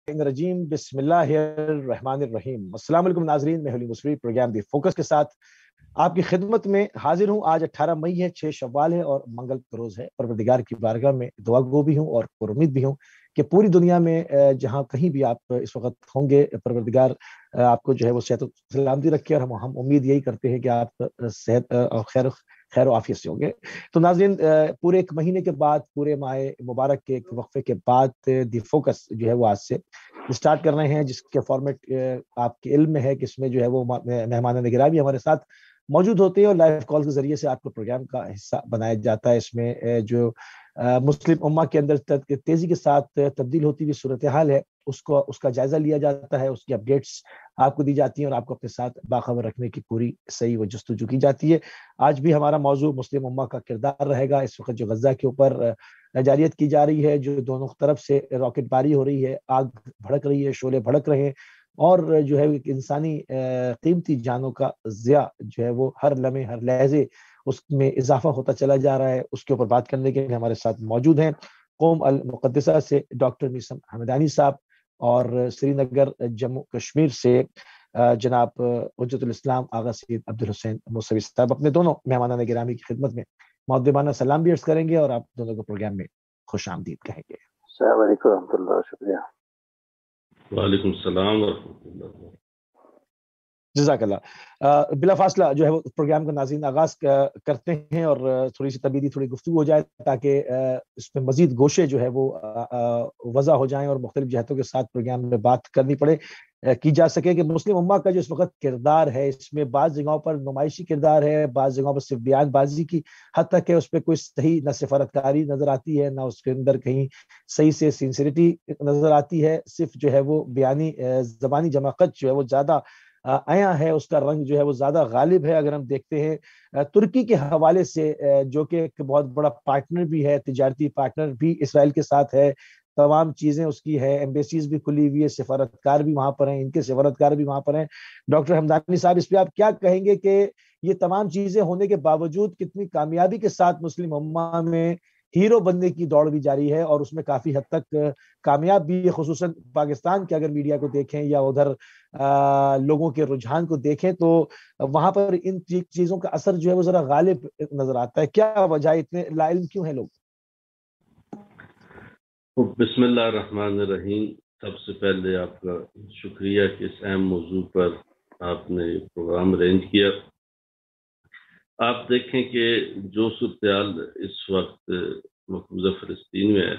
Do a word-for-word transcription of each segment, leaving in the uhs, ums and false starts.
रजीम बिस्मिल्लाहिर्रहमानिर्रहीम। अस्सलाम वालेकुम नाज़रीन, मैं हली मुसवी प्रोग्राम दी फोकस के साथ आपकी खिदमत में हाजिर हूँ। आज अठारह मई है, छह शव्वाल है और मंगल का रोज़ है। परवरदिगार की बारगाह में दुआ गो भी हूँ और उम्मीद भी हूँ कि पूरी दुनिया में जहाँ कहीं भी आप इस वक्त होंगे, परवरदिगार आपको जो है वो सेहत सलामती रखे। और हम हम उम्मीद यही करते हैं कि आप सेहत और खैर खैर आफियत से होंगे। तो नाज़रीन, पूरे एक महीने के बाद, पूरे माह मुबारक के एक वक्फे के बाद दी फोकस जो है वो आज से स्टार्ट कर रहे हैं, जिसके फॉर्मेट आपके इल्म में है कि इसमें जो है वो मेहमान निगरानी हमारे साथ मौजूद होते हैं और लाइव कॉल के जरिए से आपको प्रोग्राम का हिस्सा बनाया जाता है। इसमें जो मुस्लिम उम्मा के अंदर तेजी के साथ तब्दील होती हुई सूरत हाल है, उसको उसका जायजा लिया जाता है, उसकी अपडेट्स आपको दी जाती हैं और आपको अपने साथ बाखबर रखने की पूरी सही व जस्तुजू की जाती है। आज भी हमारा मौजू मुस्लिम उम्मा का किरदार रहेगा। इस वक्त जो गजा के ऊपर जारियत की जा रही है, जो दोनों तरफ से रॉकेट बारी हो रही है, आग भड़क रही है, शोले भड़क रहे हैं और जो है इंसानी कीमती जानों का ज़िया जो है वो हर लम्हे हर लहजे उसमें इजाफा होता चला जा रहा है, उसके ऊपर बात करने के लिए हमारे साथ मौजूद हैं कौम अल मुक़द्दसा से डॉक्टर मीसम हमदानी साहब और श्रीनगर जम्मू कश्मीर से जनाब हुज्जतुल इस्लाम आगा सैयद अब्दुल हुसैन मूसवी साहब। अपने दोनों मेहमानान गिरामी की खिदमत में मुअद्दिबाना सलाम भी अर्ज़ करेंगे और आप दोनों को प्रोग्राम में खुश आमदीद कहेंगे। अस्सलाम वालेकुम रहमतुल्लाह, शुक्रिया। वालेकुम सलाम व रहमतुल्लाह। जज़ाकल्लाह। बिला फासला जो है वो प्रोग्राम का नाज़रीन आगाज करते हैं और थोड़ी सी तबीदी थोड़ी गुफ्तगू हो जाए ताकि इसमें मजीद गोशे जो है वो वज़ा हो जाएं और मुख्तलिफ जहतों के साथ प्रोग्राम में बात करनी पड़े की जा सके कि मुस्लिम उम्मा का जो इस वक्त किरदार है, इसमें बाज़ जगहों पर नुमाइशी किरदार है, बाज़ जगहों पर सिर्फ बयानबाजी की हद तक है, उस पर कोई सही न सिफारतकारी नजर आती है, ना उसके अंदर कहीं सही से सिंसिरिटी नजर आती है। सिर्फ जो है वो बयानी ज़बानी जमाकत जो है वो ज्यादा आया है, उसका रंग जो है वो ज्यादा गालिब है। अगर हम देखते हैं तुर्की के हवाले से, जो कि एक बहुत बड़ा पार्टनर भी है, तिजारती पार्टनर भी इसराइल के साथ है, तमाम चीजें उसकी है, एम्बेसीज भी खुली हुई है, सफारतकार भी वहां पर हैं, इनके सफारतकार भी वहां पर हैं। डॉक्टर हमदानी साहब, इस पे आप क्या कहेंगे कि ये तमाम चीजें होने के बावजूद कितनी कामयाबी के साथ मुस्लिम उम्मा में हीरो बनने की दौड़ भी जारी है और उसमें काफी हद तक कामयाब भी है। खुसूसन पाकिस्तान के अगर मीडिया को देखें या उधर आ, लोगों के रुझान को देखें तो वहां पर इन चीजों का असर जो है वो जरा गालिब नजर आता है। क्या वजह, इतने लाइल्म क्यों है लोग? बिस्मिल्लाहिर्रहमानिर्रहीम। सबसे पहले आपका शुक्रिया कि इस अहम मौजू पर आपने प्रोग्राम अरेंज किया। आप देखें कि जो सूरत इस वक्त मकबूजा फ़लस्तीन में है,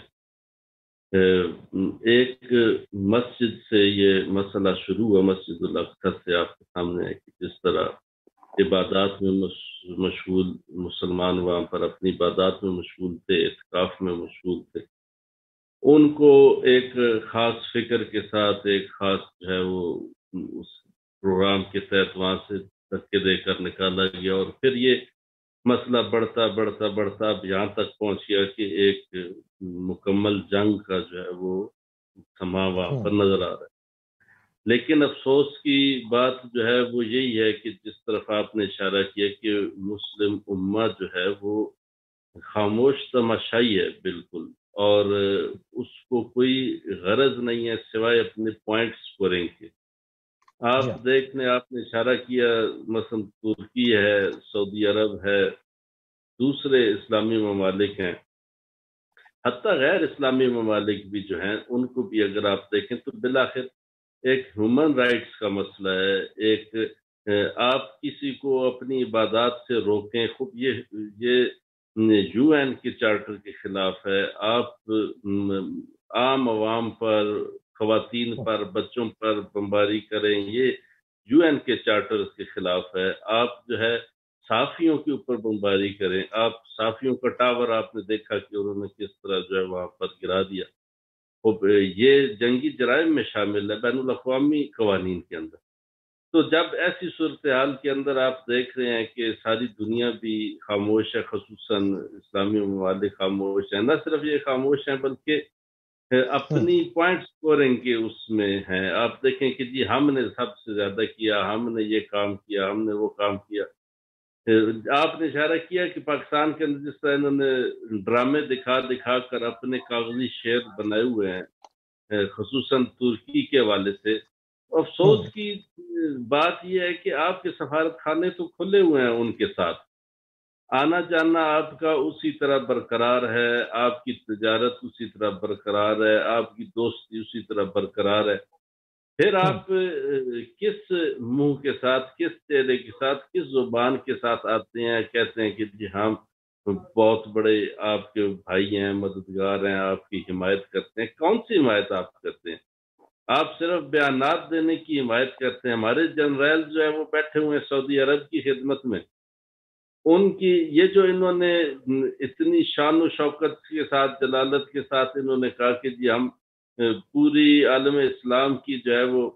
एक मस्जिद से ये मसला शुरू हुआ, मस्जिदुल अक़सा से आपके सामने है कि जिस तरह इबादत में मशगूल मुसलमान वहाँ पर अपनी इबादत में मशगूल थे, इत्काफ में मशगूल थे, उनको एक ख़ास फिक्र के साथ एक ख़ास जो है वो उस प्रोग्राम के तहत वहाँ से धक्के देकर निकाला गया और फिर ये मसला बढ़ता बढ़ता बढ़ता अब यहाँ तक पहुँच गया कि एक मुकम्मल जंग का जो है वो समा वहाँ पर नजर आ रहा है। लेकिन अफसोस की बात जो है वो यही है कि जिस तरफ आपने इशारा किया कि मुस्लिम उम्मा जो है वो खामोश तमाशाई है बिल्कुल, और उसको कोई गरज नहीं है सिवाय अपने पॉइंट स्कोरिंग के। आप देखने आपने इशारा किया, मसलन तुर्की है, सऊदी अरब है, दूसरे इस्लामी ममालिक हैं, हत्ता गैर इस्लामी ममालिक भी जो हैं उनको भी अगर आप देखें तो बिलाखिर एक ह्यूमन राइट्स का मसला है। एक आप किसी को अपनी इबादत से रोकें, खूब ये ये यूएन के चार्टर के खिलाफ है। आप आम आवाम पर, खवातीन पर, बच्चों पर बमबारी करें, ये यूएन के चार्टर के खिलाफ है। आप जो है साफियों के ऊपर बमबारी करें, आप साफियों का टावर आपने देखा कि उन्होंने किस तरह जो है वहां पर गिरा दिया, ये जंगी जराइम में शामिल है बैनुल अक़वामी कवानीन के अंदर। तो जब ऐसी सूरत हाल के अंदर आप देख रहे हैं कि सारी दुनिया भी खामोश है, खसूसन इस्लामी ममालिक खामोश है, न सिर्फ ये खामोश है बल्कि अपनी पॉइंट स्कोरिंग के उसमें हैं। आप देखें कि जी हमने सबसे ज्यादा किया, हमने ये काम किया, हमने वो काम किया। आपने इशारा किया कि पाकिस्तान के अंदर जिस तरह इन्होंने ड्रामे दिखा दिखा कर अपने कागजी शेर बनाए हुए हैं, خصوصاً ترکی کے حوالے سے. افسوس کی بات یہ ہے کہ آپ کے سفارت خانے تو کھلے ہوئے ہیں، ان کے ساتھ آنا جانا آپ کا اسی طرح برقرار ہے، آپ کی تجارت اسی طرح برقرار ہے، آپ کی دوستی اسی طرح برقرار ہے. پھر آپ کس منہ کے ساتھ، کس چہرے کے ساتھ، کس زبان کے ساتھ آتے ہیں، کہتے ہیں کہ جی ہم بہت بڑے آپ کے بھائی ہیں، مددگار ہیں، آپ کی حمایت کرتے ہیں. کون سی حمایت آپ کرتے ہیں؟ آپ صرف بیانات دینے کی حمایت کرتے ہیں. ہمارے جنرل جو ہے وہ بیٹھے ہوئے ہیں سعودی عرب کی خدمت میں، ان کی یہ جو انہوں نے اتنی شان و شوکت کے ساتھ، جلالت کے ساتھ انہوں نے کہا کہ جی ہم پوری عالم اسلام کی جو ہے وہ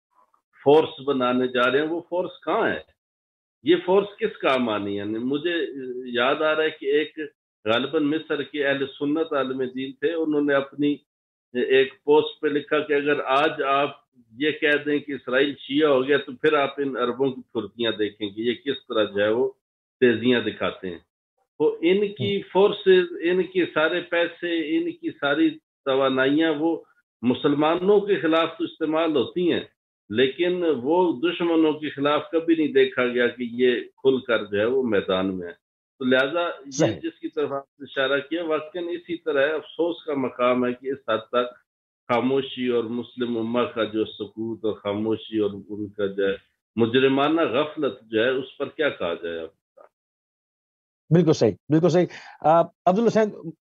فورس بنانے جا رہے ہیں، وہ فورس کہاں ہے؟ یہ فورس کس کام آنی ہے؟ مجھے یاد آ رہا ہے کہ ایک غالباً مصر کے اہل سنت عالم دین تھے، انہوں نے اپنی ایک پوسٹ پہ لکھا کہ اگر آج آپ یہ کہہ دیں کہ اسرائیل شیعہ ہو گیا تو پھر آپ ان عربوں کی پھرتیاں دیکھیں گے، یہ کس طرح جو ہے وہ تیزیاں دکھاتے ہیں. تو ان کی فورسز، ان کی سارے پیسے، ان کی ساری توانائیاں وہ مسلمانوں کے خلاف تو استعمال ہوتی ہیں، لیکن وہ دشمنوں کے خلاف کبھی نہیں دیکھا گیا کہ یہ کھل کر جو ہے وہ میدان میں ہے. تو لہذا یہ جس کی طرف آپ نے اشارہ کیا واقعاً اسی طرح ہے. افسوس کا مقام ہے کہ اس حد تک خاموشی اور مسلم امہ کا جو سکوت اور خاموشی اور ان کا جو ہے مجرمانہ غفلت جو ہے اس پر کیا کہا جائے. اب بالکل صحیح، بالکل صحیح. عبدالحسین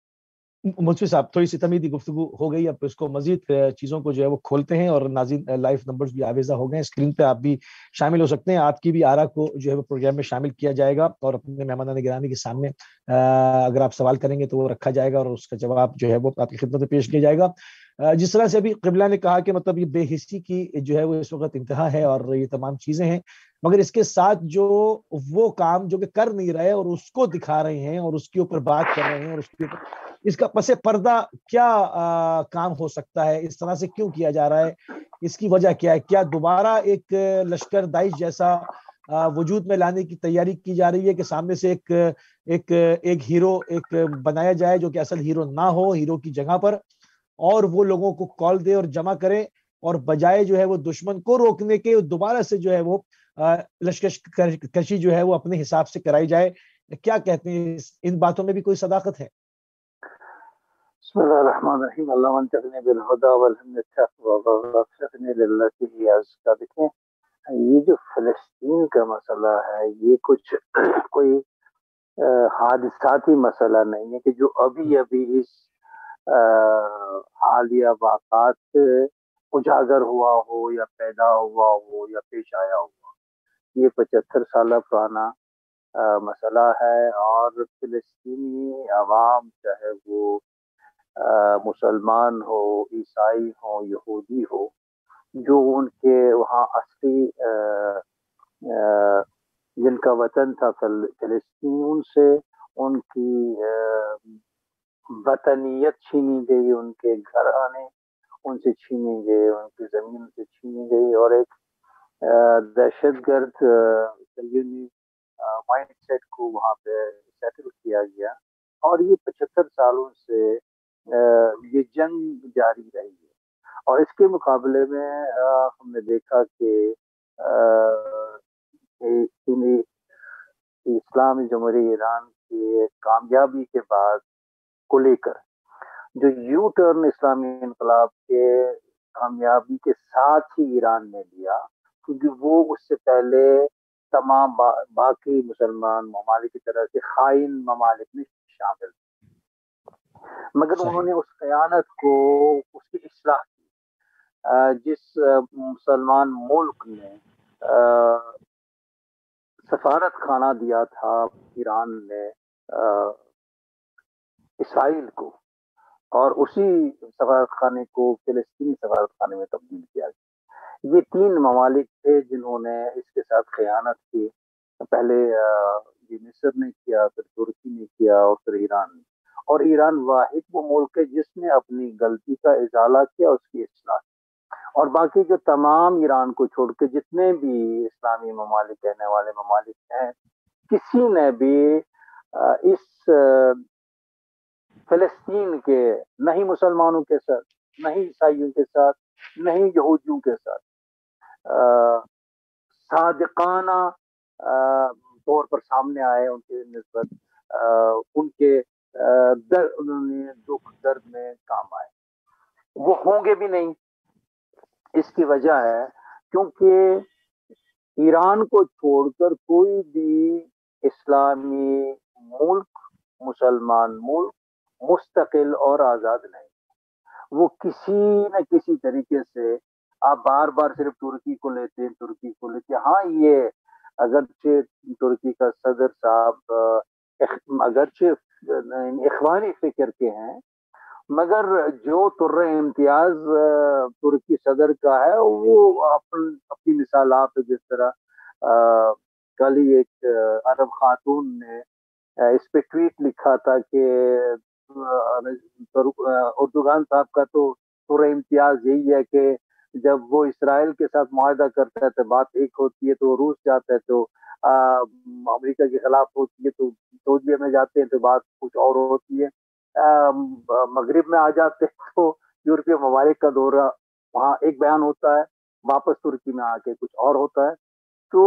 ملتوی صاحب، تھوڑی سی تمیدی گفتگو ہو گئی، اب اس کو مزید چیزوں کو جو ہے وہ کھولتے ہیں اور ناظرین لائیو نمبرز بھی آویزہ ہو گئے ہیں، اسکرین پہ آپ بھی شامل ہو سکتے ہیں. آپ کی بھی آرا کو جو ہے وہ پروگرام میں شامل کیا جائے گا اور اپنے مہمانان گرامی کے سامنے اگر آپ سوال کریں گے تو وہ رکھا جائے گا اور اس کا جواب جو ہے وہ آپ کی خدمت میں پیش کیا جائے گا. جس طرح سے ابھی قبلہ نے کہا کہ مطلب یہ بے حسی کی جو ہے وہ اس وقت انتہا ہے اور یہ تمام چیزیں ہیں، مگر اس کے ساتھ جو وہ کام جو کہ کر نہیں رہے اور اس کو دکھا رہے ہیں اور اس کے اوپر بات کر رہے ہیں اور اس کے اوپر اس کا پس پردہ کیا آ, کام ہو سکتا ہے، اس طرح سے کیوں کیا جا رہا ہے، اس کی وجہ کیا ہے؟ کیا دوبارہ ایک لشکر داعش جیسا آ, وجود میں لانے کی تیاری کی جا رہی ہے کہ سامنے سے ایک ایک ایک ہیرو ایک بنایا جائے جو کہ اصل ہیرو نہ ہو، ہیرو کی جگہ پر، اور وہ لوگوں کو کال دے اور جمع کرے اور بجائے جو ہے وہ دشمن کو روکنے کے دوبارہ سے جو ہے وہ لشکر کشی جو ہے وہ اپنے حساب سے کرائی جائے؟ کیا کہتے ہیں، ان باتوں میں بھی کوئی صداقت ہے؟ بسم اللہ الرحمن الرحیم. اللہ منتقنی بالہدا والحمد وفقنی للہ کا. دیکھیں، یہ جو فلسطین کا مسئلہ ہے یہ کچھ کوئی حادثاتی مسئلہ نہیں ہے کہ جو ابھی ابھی اس حالیہ واقعات اجاگر ہوا ہو یا پیدا ہوا ہو یا پیش آیا ہوا. یہ پچہتر سالہ پرانا مسئلہ ہے اور فلسطینی عوام چاہے وہ مسلمان ہو، عیسائی ہو، یہودی ہو، جو ان کے وہاں اصلی جن کا وطن تھا فلسطین، ان سے ان کی وطنیت چھینی گئی، ان کے گھر آنے ان سے چھینی گئی، ان کی زمین سے چھینی گئی اور ایک دہشت گرد مائنڈ سیٹ کو وہاں پہ سیٹل کیا گیا. اور یہ پچہتر سالوں سے یہ جنگ جاری رہی ہے. اور اس کے مقابلے میں ہم نے دیکھا کہ اسلامی جمہوریہ ایران کی کامیابی کے بعد کو لے کر جو یو ٹرن اسلامی انقلاب کے کامیابی کے ساتھ ہی ایران نے لیا، کیونکہ وہ اس سے پہلے تمام با باقی مسلمان ممالک کی طرح سے خائن ممالک میں شامل تھے، مگر صحیح. انہوں نے اس خیانت کو اس کی اصلاح کی. جس مسلمان ملک نے سفارت خانہ دیا تھا ایران نے اسرائیل کو، اور اسی سفارت خانے کو فلسطینی سفارت خانے میں تبدیل کیا گیا. یہ تین ممالک تھے جنہوں نے اس کے ساتھ خیانت کی. پہلے یہ مصر نے کیا، پھر ترکی نے کیا اور پھر ایران نے. اور ایران واحد وہ ملک ہے جس نے اپنی غلطی کا ازالہ کیا، اس کی اصلاح کی. اور باقی جو تمام ایران کو چھوڑ کے جتنے بھی اسلامی ممالک کہنے والے ممالک ہیں، کسی نے بھی اس فلسطین کے نہ ہی مسلمانوں کے ساتھ نہ ہی عیسائیوں کے ساتھ نہ ہی یہودیوں کے ساتھ صادقانہ طور پر سامنے آئے، ان کے نسبت ان کے درد انہوں نے دکھ درد میں کام آئے، وہ ہوں گے بھی نہیں۔ اس کی وجہ ہے کیونکہ ایران کو چھوڑ کر کوئی بھی اسلامی ملک، مسلمان ملک مستقل اور آزاد نہیں، وہ کسی نہ کسی طریقے سے، آپ بار بار صرف ترکی کو لیتے ہیں ترکی کو لیتے ہیں، ہاں یہ اگرچہ ترکی کا صدر صاحب اگرچہ اخوانی فکر کے ہیں، مگر جو تر امتیاز ترکی صدر کا ہے وہ اپنی مثال آپ جس طرح کل ہی ایک عرب خاتون نے اس پہ ٹویٹ لکھا تھا کہ اردوغان صاحب کا تو تر امتیاز یہی ہے کہ جب وہ اسرائیل کے ساتھ معاہدہ کرتا ہے تو بات ایک ہوتی ہے، تو روس جاتا ہے تو امریکہ کے خلاف ہوتی ہے، تو سعودیہ میں جاتے ہیں تو بات کچھ اور ہوتی ہے، مغرب میں آ جاتے ہیں تو یورپی ممالک کا دورہ، وہاں ایک بیان ہوتا ہے، واپس ترکی میں آ کے کچھ اور ہوتا ہے۔ تو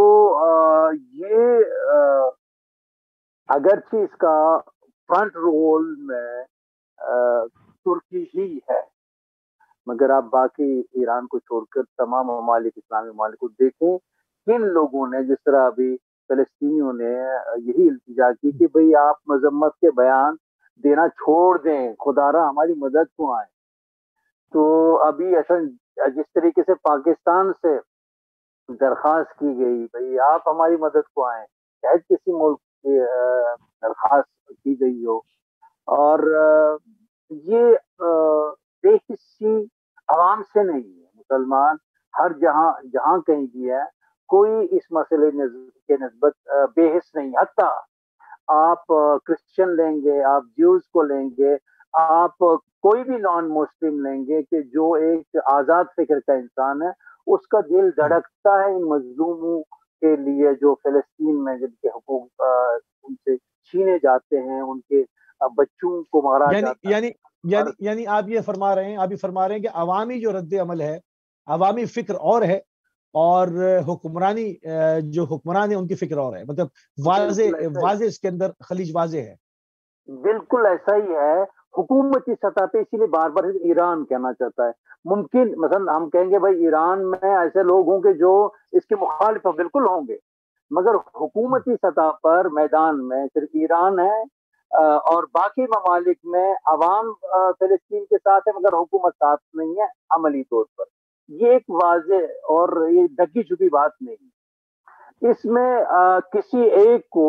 یہ اگرچہ اس کا فرنٹ رول میں ترکی ہی ہے، مگر آپ باقی ایران کو چھوڑ کر تمام ممالک، اسلامی ممالک کو دیکھیں، کن لوگوں نے، جس طرح ابھی فلسطینیوں نے یہی التجا کی کہ بھئی آپ مذمت کے بیان دینا چھوڑ دیں، خدا را ہماری مدد کو آئیں۔ تو ابھی ایسا جس طریقے سے پاکستان سے درخواست کی گئی بھئی آپ ہماری مدد کو آئیں، شاید کسی ملک کی درخواست کی گئی ہو، اور یہ بے حسی عوام سے نہیں ہے، مسلمان ہر جہاں جہاں کہیں بھی ہے، کوئی اس مسئلے کے نسبت بے حس نہیں، حتیٰ آپ کرسچن لیں گے، آپ جیوز کو لیں گے، آپ کوئی بھی نان مسلم لیں گے کہ جو ایک آزاد فکر کا انسان ہے، اس کا دل دھڑکتا ہے ان مظلوموں کے لیے جو فلسطین میں جن کے حقوق ان سے چھینے جاتے ہیں، ان کے بچوں کو مارا یعنی جاتا یعنی یعنی یعنی آپ یہ فرما رہے ہیں آپ یہ فرما رہے ہیں کہ عوامی جو رد عمل ہے، عوامی فکر اور ہے، اور حکمرانی جو حکمران ہے ان کی فکر اور ہے، مطلب واضح واضح اس کے اندر خلیج واضح ہے۔ بالکل ایسا ہی ہے، حکومتی سطح پہ، اسی لیے بار بار ایران کہنا چاہتا ہے۔ ممکن مثلا ہم کہیں گے بھائی ایران میں ایسے لوگ ہوں گے جو اس کے مخالف بالکل ہوں گے، مگر حکومتی سطح پر میدان میں صرف ایران ہے، اور باقی ممالک میں عوام فلسطین کے ساتھ ہے مگر حکومت ساتھ نہیں ہے عملی طور پر۔ یہ ایک واضح اور یہ ڈھکی چھپی بات نہیں، اس میں کسی ایک کو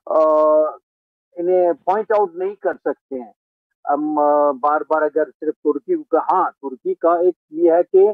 انہیں پوائنٹ آؤٹ نہیں کر سکتے ہیں ہم بار بار۔ اگر صرف ترکی کا، ہاں ترکی کا ایک یہ ہے کہ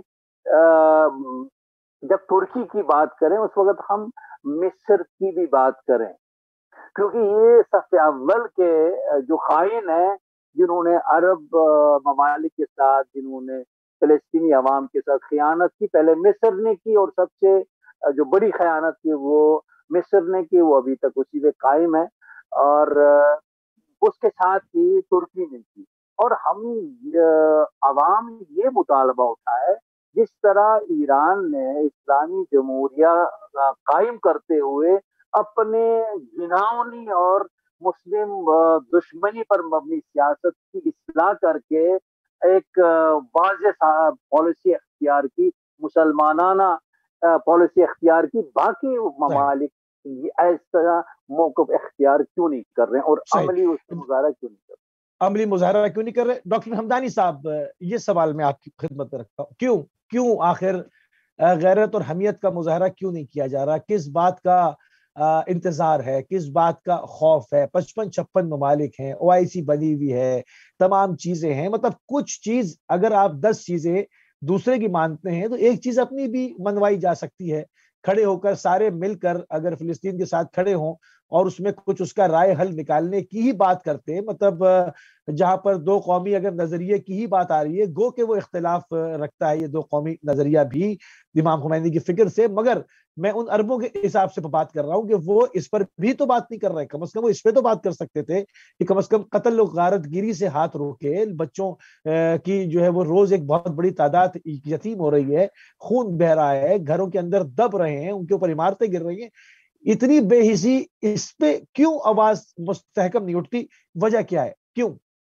جب ترکی کی بات کریں اس وقت ہم مصر کی بھی بات کریں، کیونکہ یہ صف اول کے جو خائن ہیں، جنہوں نے عرب ممالک کے ساتھ، جنہوں نے فلسطینی عوام کے ساتھ خیانت کی، پہلے مصر نے کی، اور سب سے جو بڑی خیانت کی وہ مصر نے کی، وہ ابھی تک اسی پہ قائم ہے، اور اس کے ساتھ ہی ترکی نے کی۔ اور ہم عوام یہ مطالبہ اٹھائے، جس طرح ایران نے اسلامی جمہوریہ قائم کرتے ہوئے اپنے گھناؤنی اور مسلم دشمنی پر مبنی سیاست کی اصلاح کر کے ایک واضح پالیسی اختیار کی، مسلمانانہ پالیسی اختیار کی، باقی ممالک اس طرح موقف اختیار کیوں نہیں کر رہے ہیں اور عملی اس کا مظاہرہ کیوں نہیں کر رہے عملی مظاہرہ کیوں نہیں کر رہے ڈاکٹر حمدانی صاحب، یہ سوال میں آپ کی خدمت میں رکھتا ہوں، کیوں کیوں آخر غیرت اور حمیت کا مظاہرہ کیوں نہیں کیا جا رہا؟ کس بات کا انتظار ہے، کس بات کا خوف ہے؟ پچپن چھپن ممالک ہیں، او آئی سی بنی ہوئی ہے، تمام چیزیں ہیں، مطلب کچھ چیز اگر آپ دس چیزیں دوسرے کی مانتے ہیں تو ایک چیز اپنی بھی منوائی جا سکتی ہے، کھڑے ہو کر سارے مل کر اگر فلسطین کے ساتھ کھڑے ہوں اور اس میں کچھ اس کا رائے حل نکالنے کی ہی بات کرتے، مطلب جہاں پر دو قومی اگر نظریے کی ہی بات آ رہی ہے، گو کہ وہ اختلاف رکھتا ہے یہ دو قومی نظریہ بھی امام خمینی کی فکر سے، مگر میں ان اربوں کے حساب سے بات کر رہا ہوں کہ وہ اس پر بھی تو بات نہیں کر رہے، کم از کم وہ اس پہ تو بات کر سکتے تھے کہ کم از کم قتل و غارت گیری سے ہاتھ روکے، بچوں کی جو ہے وہ روز ایک بہت بڑی تعداد یتیم ہو رہی ہے، خون بہ رہا ہے، گھروں کے اندر دب رہے ہیں، ان کے اوپر عمارتیں گر رہی ہیں، اتنی بے حسی، اس پہ کیوں آواز مستحکم نہیں اٹھتی؟ وجہ کیا ہے، کیوں؟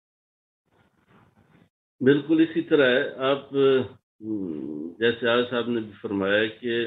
بالکل اسی طرح ہے، آپ جیسے آج صاحب نے بھی فرمایا کہ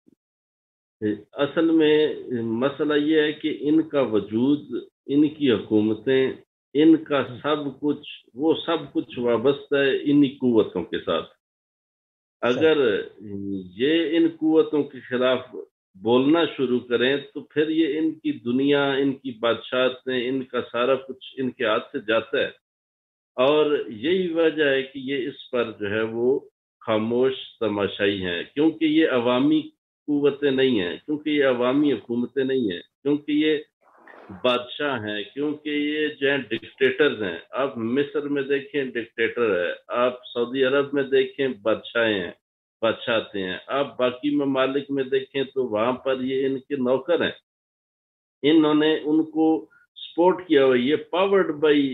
اصل میں مسئلہ یہ ہے کہ ان کا وجود، ان کی حکومتیں، ان کا سب کچھ، وہ سب کچھ وابستہ ہے انہی قوتوں کے ساتھ۔ اگر یہ ان قوتوں کے خلاف بولنا شروع کریں تو پھر یہ ان کی دنیا، ان کی بادشاہتیں، ان کا سارا کچھ ان کے ہاتھ سے جاتا ہے، اور یہی وجہ ہے کہ یہ اس پر جو ہے وہ خاموش تماشائی ہیں، کیونکہ یہ عوامی قوتیں نہیں ہیں، کیونکہ یہ عوامی حکومتیں نہیں ہیں، کیونکہ یہ بادشاہ ہیں، کیونکہ یہ جو ہیں ڈکٹیٹرز ہیں۔ آپ مصر میں دیکھیں ڈکٹیٹر ہے، آپ سعودی عرب میں دیکھیں بادشاہ ہیں، بادشاہتے ہیں، آپ باقی ممالک میں دیکھیں تو وہاں پر یہ ان کے نوکر ہیں، انہوں نے ان کو سپورٹ کیا ہوا، یہ پاورڈ بائی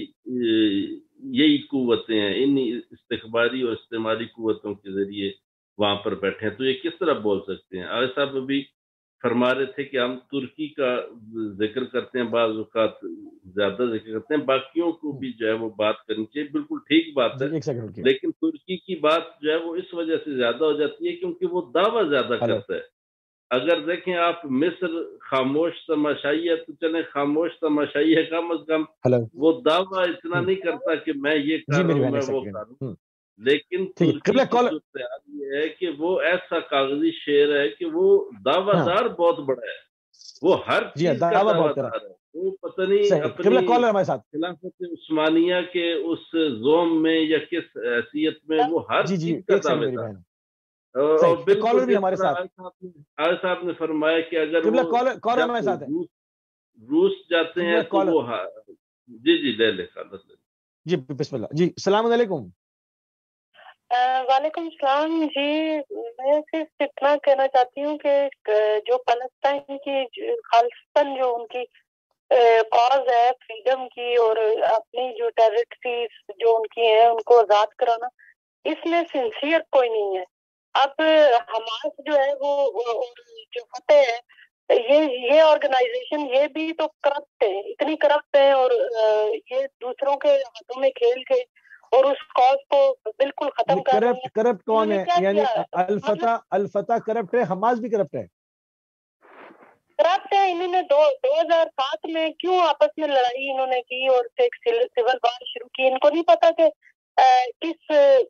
یہی قوتیں ہیں، ان استخباری اور استعماری قوتوں کے ذریعے وہاں پر بیٹھے ہیں، تو یہ کس طرح بول سکتے ہیں؟ آج صاحب ابھی فرما رہے تھے کہ ہم ترکی کا ذکر کرتے ہیں، بعض اوقات زیادہ ذکر کرتے ہیں، باقیوں کو بھی جو ہے وہ بات کرنی چاہیے، بالکل ٹھیک بات ہے، لیکن ترکی کی بات جو ہے وہ اس وجہ سے زیادہ ہو جاتی ہے کیونکہ وہ دعویٰ زیادہ کرتا ہے۔ اگر دیکھیں آپ مصر خاموش تماشائی ہے تو چلیں خاموش تماشائی ہے، کم از کم وہ دعویٰ اتنا نہیں کرتا کہ میں یہ کر رہا ہوں، میں وہ کر رہا ہوں، لیکن ترکی کی صورتحال یہ ہے کہ وہ ایسا کاغذی شعر ہے کہ وہ دعویٰ دار بہت بڑا ہے، وہ ہر چیز کا دعویٰ دار ہے، وہ پتہ نہیں اپنی خلافت عثمانیہ کے اس زوم میں یا کس حیثیت میں وہ ہر چیز کا دعویٰ دار ہے۔ اور بالکل جس طرح آج صاحب نے فرمایا کہ اگر وہ روس جاتے ہیں تو وہ جی جی لے لے جی بسم اللہ جی، السلام علیکم۔ وعلیکم السلام جی، میں صرف اتنا کہنا چاہتی ہوں کہ جو فلسطین کی خالصتاً جو ان کی کاز ہے فریڈم کی اور اپنی جو ٹیریٹریز جو ان کی ہیں ان کو آزاد کرانا، اس میں سنسیئر کوئی نہیں ہے۔ اب حماس جو ہے وہ جو فتح ہے، یہ یہ آرگنائزیشن یہ بھی تو کرپٹ ہے، اتنی کرپٹ ہے، اور یہ دوسروں کے ہاتھوں میں کھیل کے اور اس کاز کو بالکل ختم کر رہے ہیں۔ کرپٹ کون ہے؟ یعنی الفتح الفتح کرپٹ ہے، حماس بھی کرپٹ ہے؟ کرپٹ ہے، انہوں نے دو دو ہزار سات میں کیوں آپس میں لڑائی انہوں نے کی اور ایک سول وار شروع کی؟ ان کو نہیں پتا کہ کس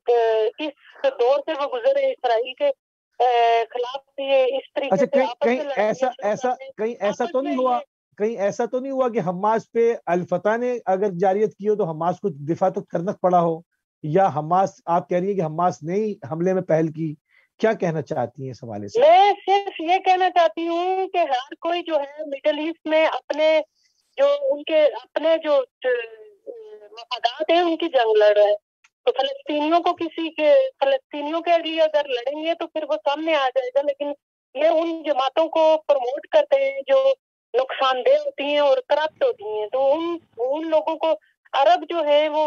کس دور سے وہ گزرے اسرائیل کے خلاف، یہ اس طریقے سے کہیں ایسا ایسا کہیں ایسا تو نہیں ہوا کہیں ایسا تو نہیں ہوا کہ حماس پہ الفتح نے اگر جاریت کی ہو تو حماس کو دفاع تو کرنا پڑا ہو، یا حماس آپ کہہ رہی ہیں کہ حماس نے ہی حملے میں پہل کی؟ کیا کہنا چاہتی ہیں اس حوالے سے؟ میں صرف یہ کہنا چاہتی ہوں کہ ہر کوئی جو ہے مڈل ایسٹ میں اپنے جو ان کے اپنے جو مفادات ہیں ان کی جنگ لڑ رہا ہے، تو فلسطینیوں کو کسی کے فلسطینیوں کے لیے اگر لڑیں گے تو پھر وہ سامنے آ جائے گا، لیکن یہ ان جماعتوں کو پروموٹ کرتے ہیں جو نقصان دہ ہوتی ہیں اور کرپٹ ہوتی ہیں، تو ان ان لوگوں کو عرب جو ہے وہ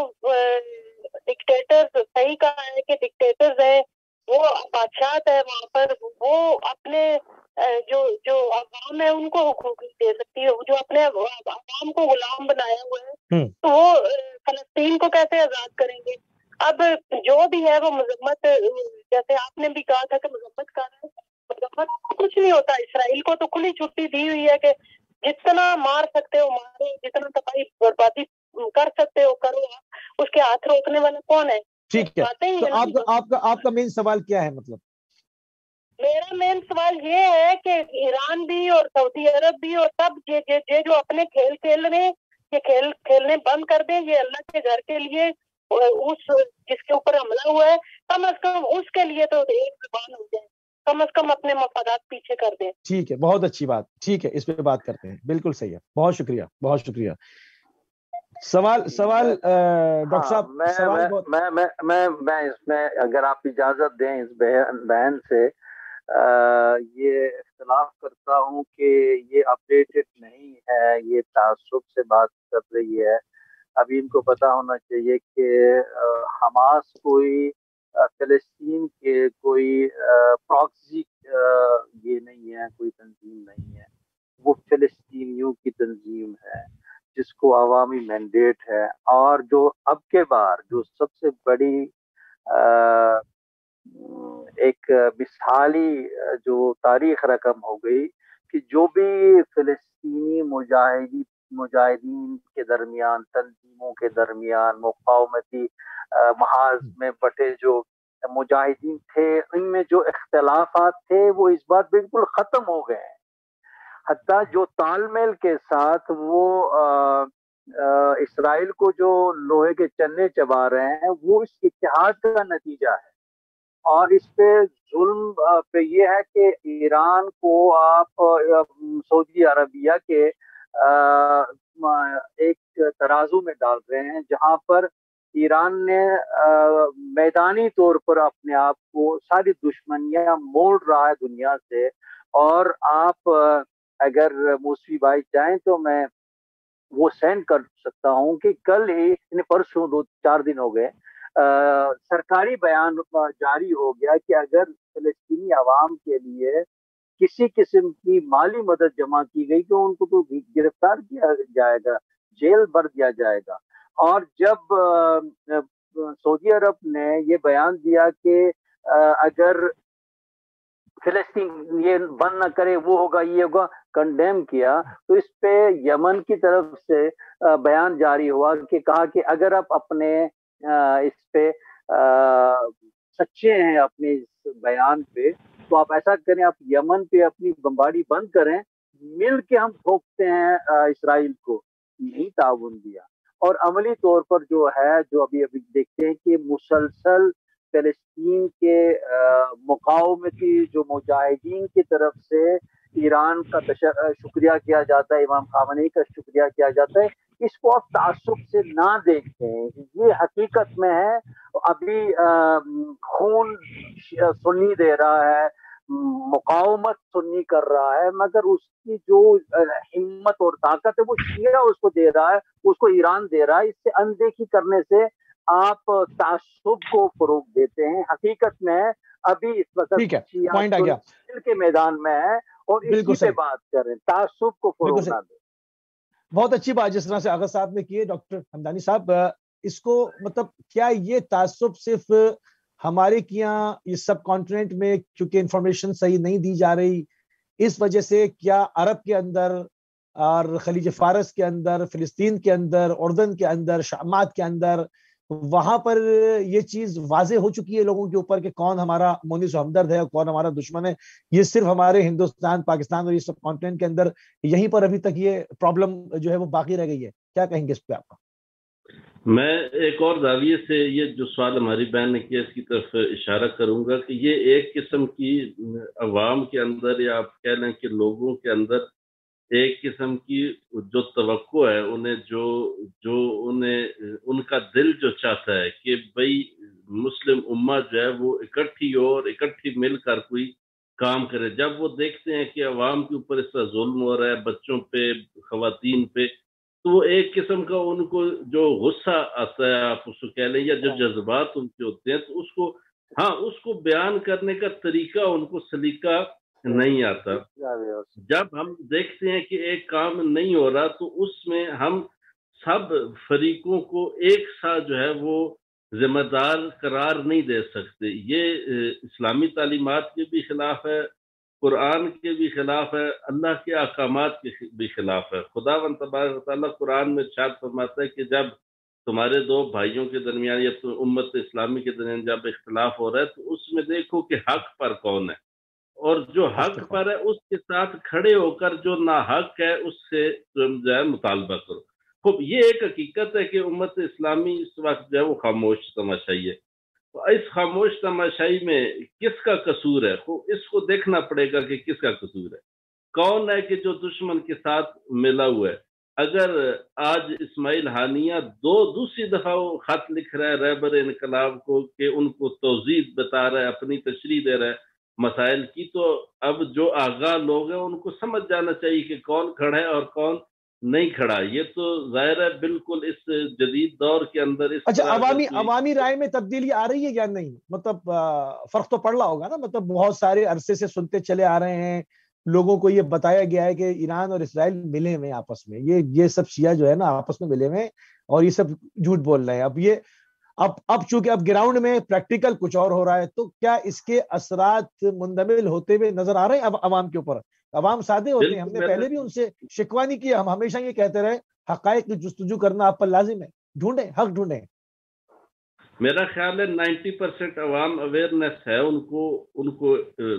ڈکٹیٹرز، صحیح کہا ہے کہ ڈکٹیٹرز ہیں، وہ بادشاہت ہے وہاں پر، وہ اپنے جو جو عوام ہے ان کو حقوق دے سکتی ہے، جو اپنے عوام کو غلام بنایا ہوا ہے تو وہ فلسطین کو کیسے آزاد کریں گے؟ اب جو بھی ہے وہ مذمت، جیسے آپ نے بھی کہا تھا کہ مذمت کر رہے ہیں، مذمت کچھ نہیں ہوتا، اسرائیل کو تو کھلی چھٹی دی ہوئی ہے کہ جتنا مار سکتے ہو مارو، جتنا تباہی بربادی کر سکتے ہو کرو، اس کے ہاتھ روکنے والا کون ہے؟ ٹھیک ہے، تو آپ کا آپ کا آپ کا مین سوال کیا ہے؟ مطلب میرا مین سوال یہ ہے کہ ایران بھی اور سعودی عرب بھی اور سب یہ جو اپنے کھیل کھیل رہے ہیں یہ کھیل کھیلنے بند کر دیں، یہ اللہ کے گھر کے لیے، اس جس کے اوپر حملہ ہوا ہے کم از کم اس کے لیے تو ایک زبان ہو جائے۔ کم از کم اپنے مفادات پیچھے کر دیں. ٹھیک ہے, بہت اچھی بات, ٹھیک ہے, اس پہ بات کرتے ہیں, بالکل صحیح ہے, بہت شکریہ, بہت شکریہ. سوال سوال ڈاکٹر صاحب, سوال بہت میں میں میں میں اس میں اگر آپ اجازت دیں اس بہن سے یہ اختلاف کرتا ہوں کہ یہ اپڈیٹڈ نہیں ہے, یہ تعصب سے بات کر رہی ہے. ابھی ان کو پتا ہونا چاہیے کہ حماس کوئی فلسطین کے کوئی پراکسی یہ نہیں ہے, کوئی تنظیم نہیں ہے, وہ فلسطینیوں کی تنظیم ہے جس کو عوامی مینڈیٹ ہے. اور جو اب کے بار جو سب سے بڑی ایک مثالی جو تاریخ رقم ہو گئی کہ جو بھی فلسطینی مجاہدین مجاہدین کے درمیان, تنظیموں کے درمیان, مقاومتی محاذ میں بٹے جو مجاہدین تھے, ان میں جو اختلافات تھے وہ اس بار بالکل ختم ہو گئے ہیں. حتیٰ جو تال میل کے ساتھ وہ آ, آ, اسرائیل کو جو لوہے کے چنے چبا رہے ہیں وہ اس اتحاد کا نتیجہ ہے. اور اس پہ ظلم پہ یہ ہے کہ ایران کو آپ سعودی عربیہ کے ایک ترازو میں ڈال رہے ہیں جہاں پر ایران نے میدانی طور پر اپنے آپ کو ساری دشمنیاں موڑ رہا ہے دنیا سے. اور آپ اگر موسوی بھائی چاہیں تو میں وہ سینڈ کر سکتا ہوں کہ کل ہی پرسوں دو چار دن ہو گئے سرکاری بیان جاری ہو گیا کہ اگر فلسطینی عوام کے لیے کسی قسم کی مالی مدد جمع کی گئی تو ان کو تو گرفتار کیا جائے گا, جیل بھر دیا جائے گا. اور جب سعودی عرب نے یہ بیان دیا کہ اگر فلسطین یہ بند نہ کرے وہ ہوگا یہ ہوگا, کنڈیم کیا, تو اس پہ یمن کی طرف سے بیان جاری ہوا کہ کہا کہ اگر آپ اپنے اس پہ سچے ہیں اپنے اس بیان پہ تو آپ ایسا کریں, آپ یمن پہ اپنی بمباری بند کریں, مل کے ہم ٹھوکتے ہیں اسرائیل کو. نہیں تعاون دیا. اور عملی طور پر جو ہے جو ابھی ابھی دیکھتے ہیں کہ مسلسل فلسطین کے مقاومتی جو مجاہدین کی طرف سے ایران کا شکریہ کیا جاتا ہے, امام خامنئی کا شکریہ کیا جاتا ہے. اس کو آپ تعصب سے نہ دیکھیں, یہ حقیقت میں ہے. ابھی خون سنی دے رہا ہے, مقاومت سنی کر رہا ہے, مگر اس کی جو ہمت اور طاقت ہے وہ شیعہ اس کو دے رہا ہے, اس کو ایران دے رہا ہے. اس سے اندیکھی کرنے سے آپ تعصب کو فروغ دیتے ہیں. حقیقت میں ابھی اس وقت شیعہ کے میدان میں ہے اور اسی پہ بات کر رہے ہیں, تعصب کو فروغ نہ دیں. بہت اچھی بات جس طرح سے آغا صاحب نے کی ہے. ڈاکٹر حمدانی صاحب, اس کو مطلب کیا یہ تعصب صرف ہمارے یہاں یہ سب کانٹیننٹ میں چونکہ انفارمیشن صحیح نہیں دی جا رہی اس وجہ سے, کیا عرب کے اندر اور خلیج فارس کے اندر, فلسطین کے اندر, اردن کے اندر, شامات کے اندر, وہاں پر یہ چیز واضح ہو چکی ہے لوگوں کے اوپر کہ کون ہمارا مونس و ہمدرد ہے اور کون ہمارا دشمن ہے؟ یہ صرف ہمارے ہندوستان, پاکستان اور یہ سب کانٹیننٹ کے اندر یہیں پر ابھی تک یہ پرابلم جو ہے وہ باقی رہ گئی ہے. کیا کہیں گے اس پہ آپ کا؟ میں ایک اور زاویے سے یہ جو سوال ہماری بہن نے کیا اس کی طرف اشارہ کروں گا کہ یہ ایک قسم کی عوام کے اندر یا آپ کہہ لیں کہ لوگوں کے اندر ایک قسم کی جو توقع ہے, انہیں جو جو انہیں ان کا دل جو چاہتا ہے کہ بھئی مسلم امت جو ہے وہ اکٹھی ہو اور اکٹھی مل کر کوئی کام کرے. جب وہ دیکھتے ہیں کہ عوام کے اوپر اس طرح ظلم ہو رہا ہے, بچوں پہ, خواتین پہ, تو وہ ایک قسم کا ان کو جو غصہ آتا ہے آپ اس کو کہہ لیں, یا جو جذبات ان کے ہوتے ہیں, تو اس کو ہاں اس کو بیان کرنے کا طریقہ ان کو سلیقہ نہیں آتا. جب ہم دیکھتے ہیں کہ ایک کام نہیں ہو رہا تو اس میں ہم سب فریقوں کو ایک ساتھ جو ہے وہ ذمہ دار قرار نہیں دے سکتے. یہ اسلامی تعلیمات کے بھی خلاف ہے, قرآن کے بھی خلاف ہے, اللہ کے احکامات کے بھی خلاف ہے. خداوند تبارک و تعالیٰ قرآن میں ارشاد فرماتا ہے کہ جب تمہارے دو بھائیوں کے درمیان یا امت اسلامی کے درمیان جب اختلاف ہو رہا ہے تو اس میں دیکھو کہ حق پر کون ہے, اور جو حق پر ہے اس کے ساتھ کھڑے ہو کر جو ناحق ہے اس سے جو ہے مطالبہ کرو. خوب یہ ایک حقیقت ہے کہ امت اسلامی اس وقت جو ہے وہ خاموش تماشائی ہے, اس خاموش تماشائی میں کس کا قصور ہے؟ اس کو دیکھنا پڑے گا کہ کس کا قصور ہے، کون ہے کہ جو دشمن کے ساتھ ملا ہوا ہے۔ اگر آج اسماعیل ہانیہ دو دوسری دفعہ وہ خط لکھ رہا ہے رہبر انقلاب کو کہ ان کو توضیح بتا رہا ہے، اپنی تشریح دے رہا ہے مسائل کی، تو اب جو آگاہ لوگ ہیں ان کو سمجھ جانا چاہیے کہ کون کھڑا ہے اور کون نہیں کھڑا۔ یہ تو ظاہر ہے بالکل اس جدید دور کے اندر اس اچھا، طرح عوامی عوامی رائے میں تبدیلی آ رہی ہے یا نہیں؟ مطلب فرق تو پڑ رہا ہوگا نا، مطلب بہت سارے عرصے سے سنتے چلے آ رہے ہیں، لوگوں کو یہ بتایا گیا ہے کہ ایران اور اسرائیل ملے ہوئے آپس میں، یہ یہ سب شیعہ جو ہے نا آپس میں ملے ہوئے اور یہ سب جھوٹ بول رہے ہیں۔ اب یہ اب اب چونکہ اب گراؤنڈ میں پریکٹیکل کچھ اور ہو رہا ہے، تو کیا اس کے اثرات مندمل ہوتے ہوئے نظر آ رہے ہیں اب عوام کے اوپر؟ عوام سادے ہوتے ہیں، ہم نے پہلے بھی ان سے شکوہ نہیں کیا، ہم ہمیشہ یہ کہتے رہے حقائق کی جستجو کرنا آپ پر لازم ہے، ڈھونڈیں، حق ڈھونڈیں۔ میرا خیال ہے نائنٹی پرسینٹ عوام اویئرنیس ہے، ان کو ان کو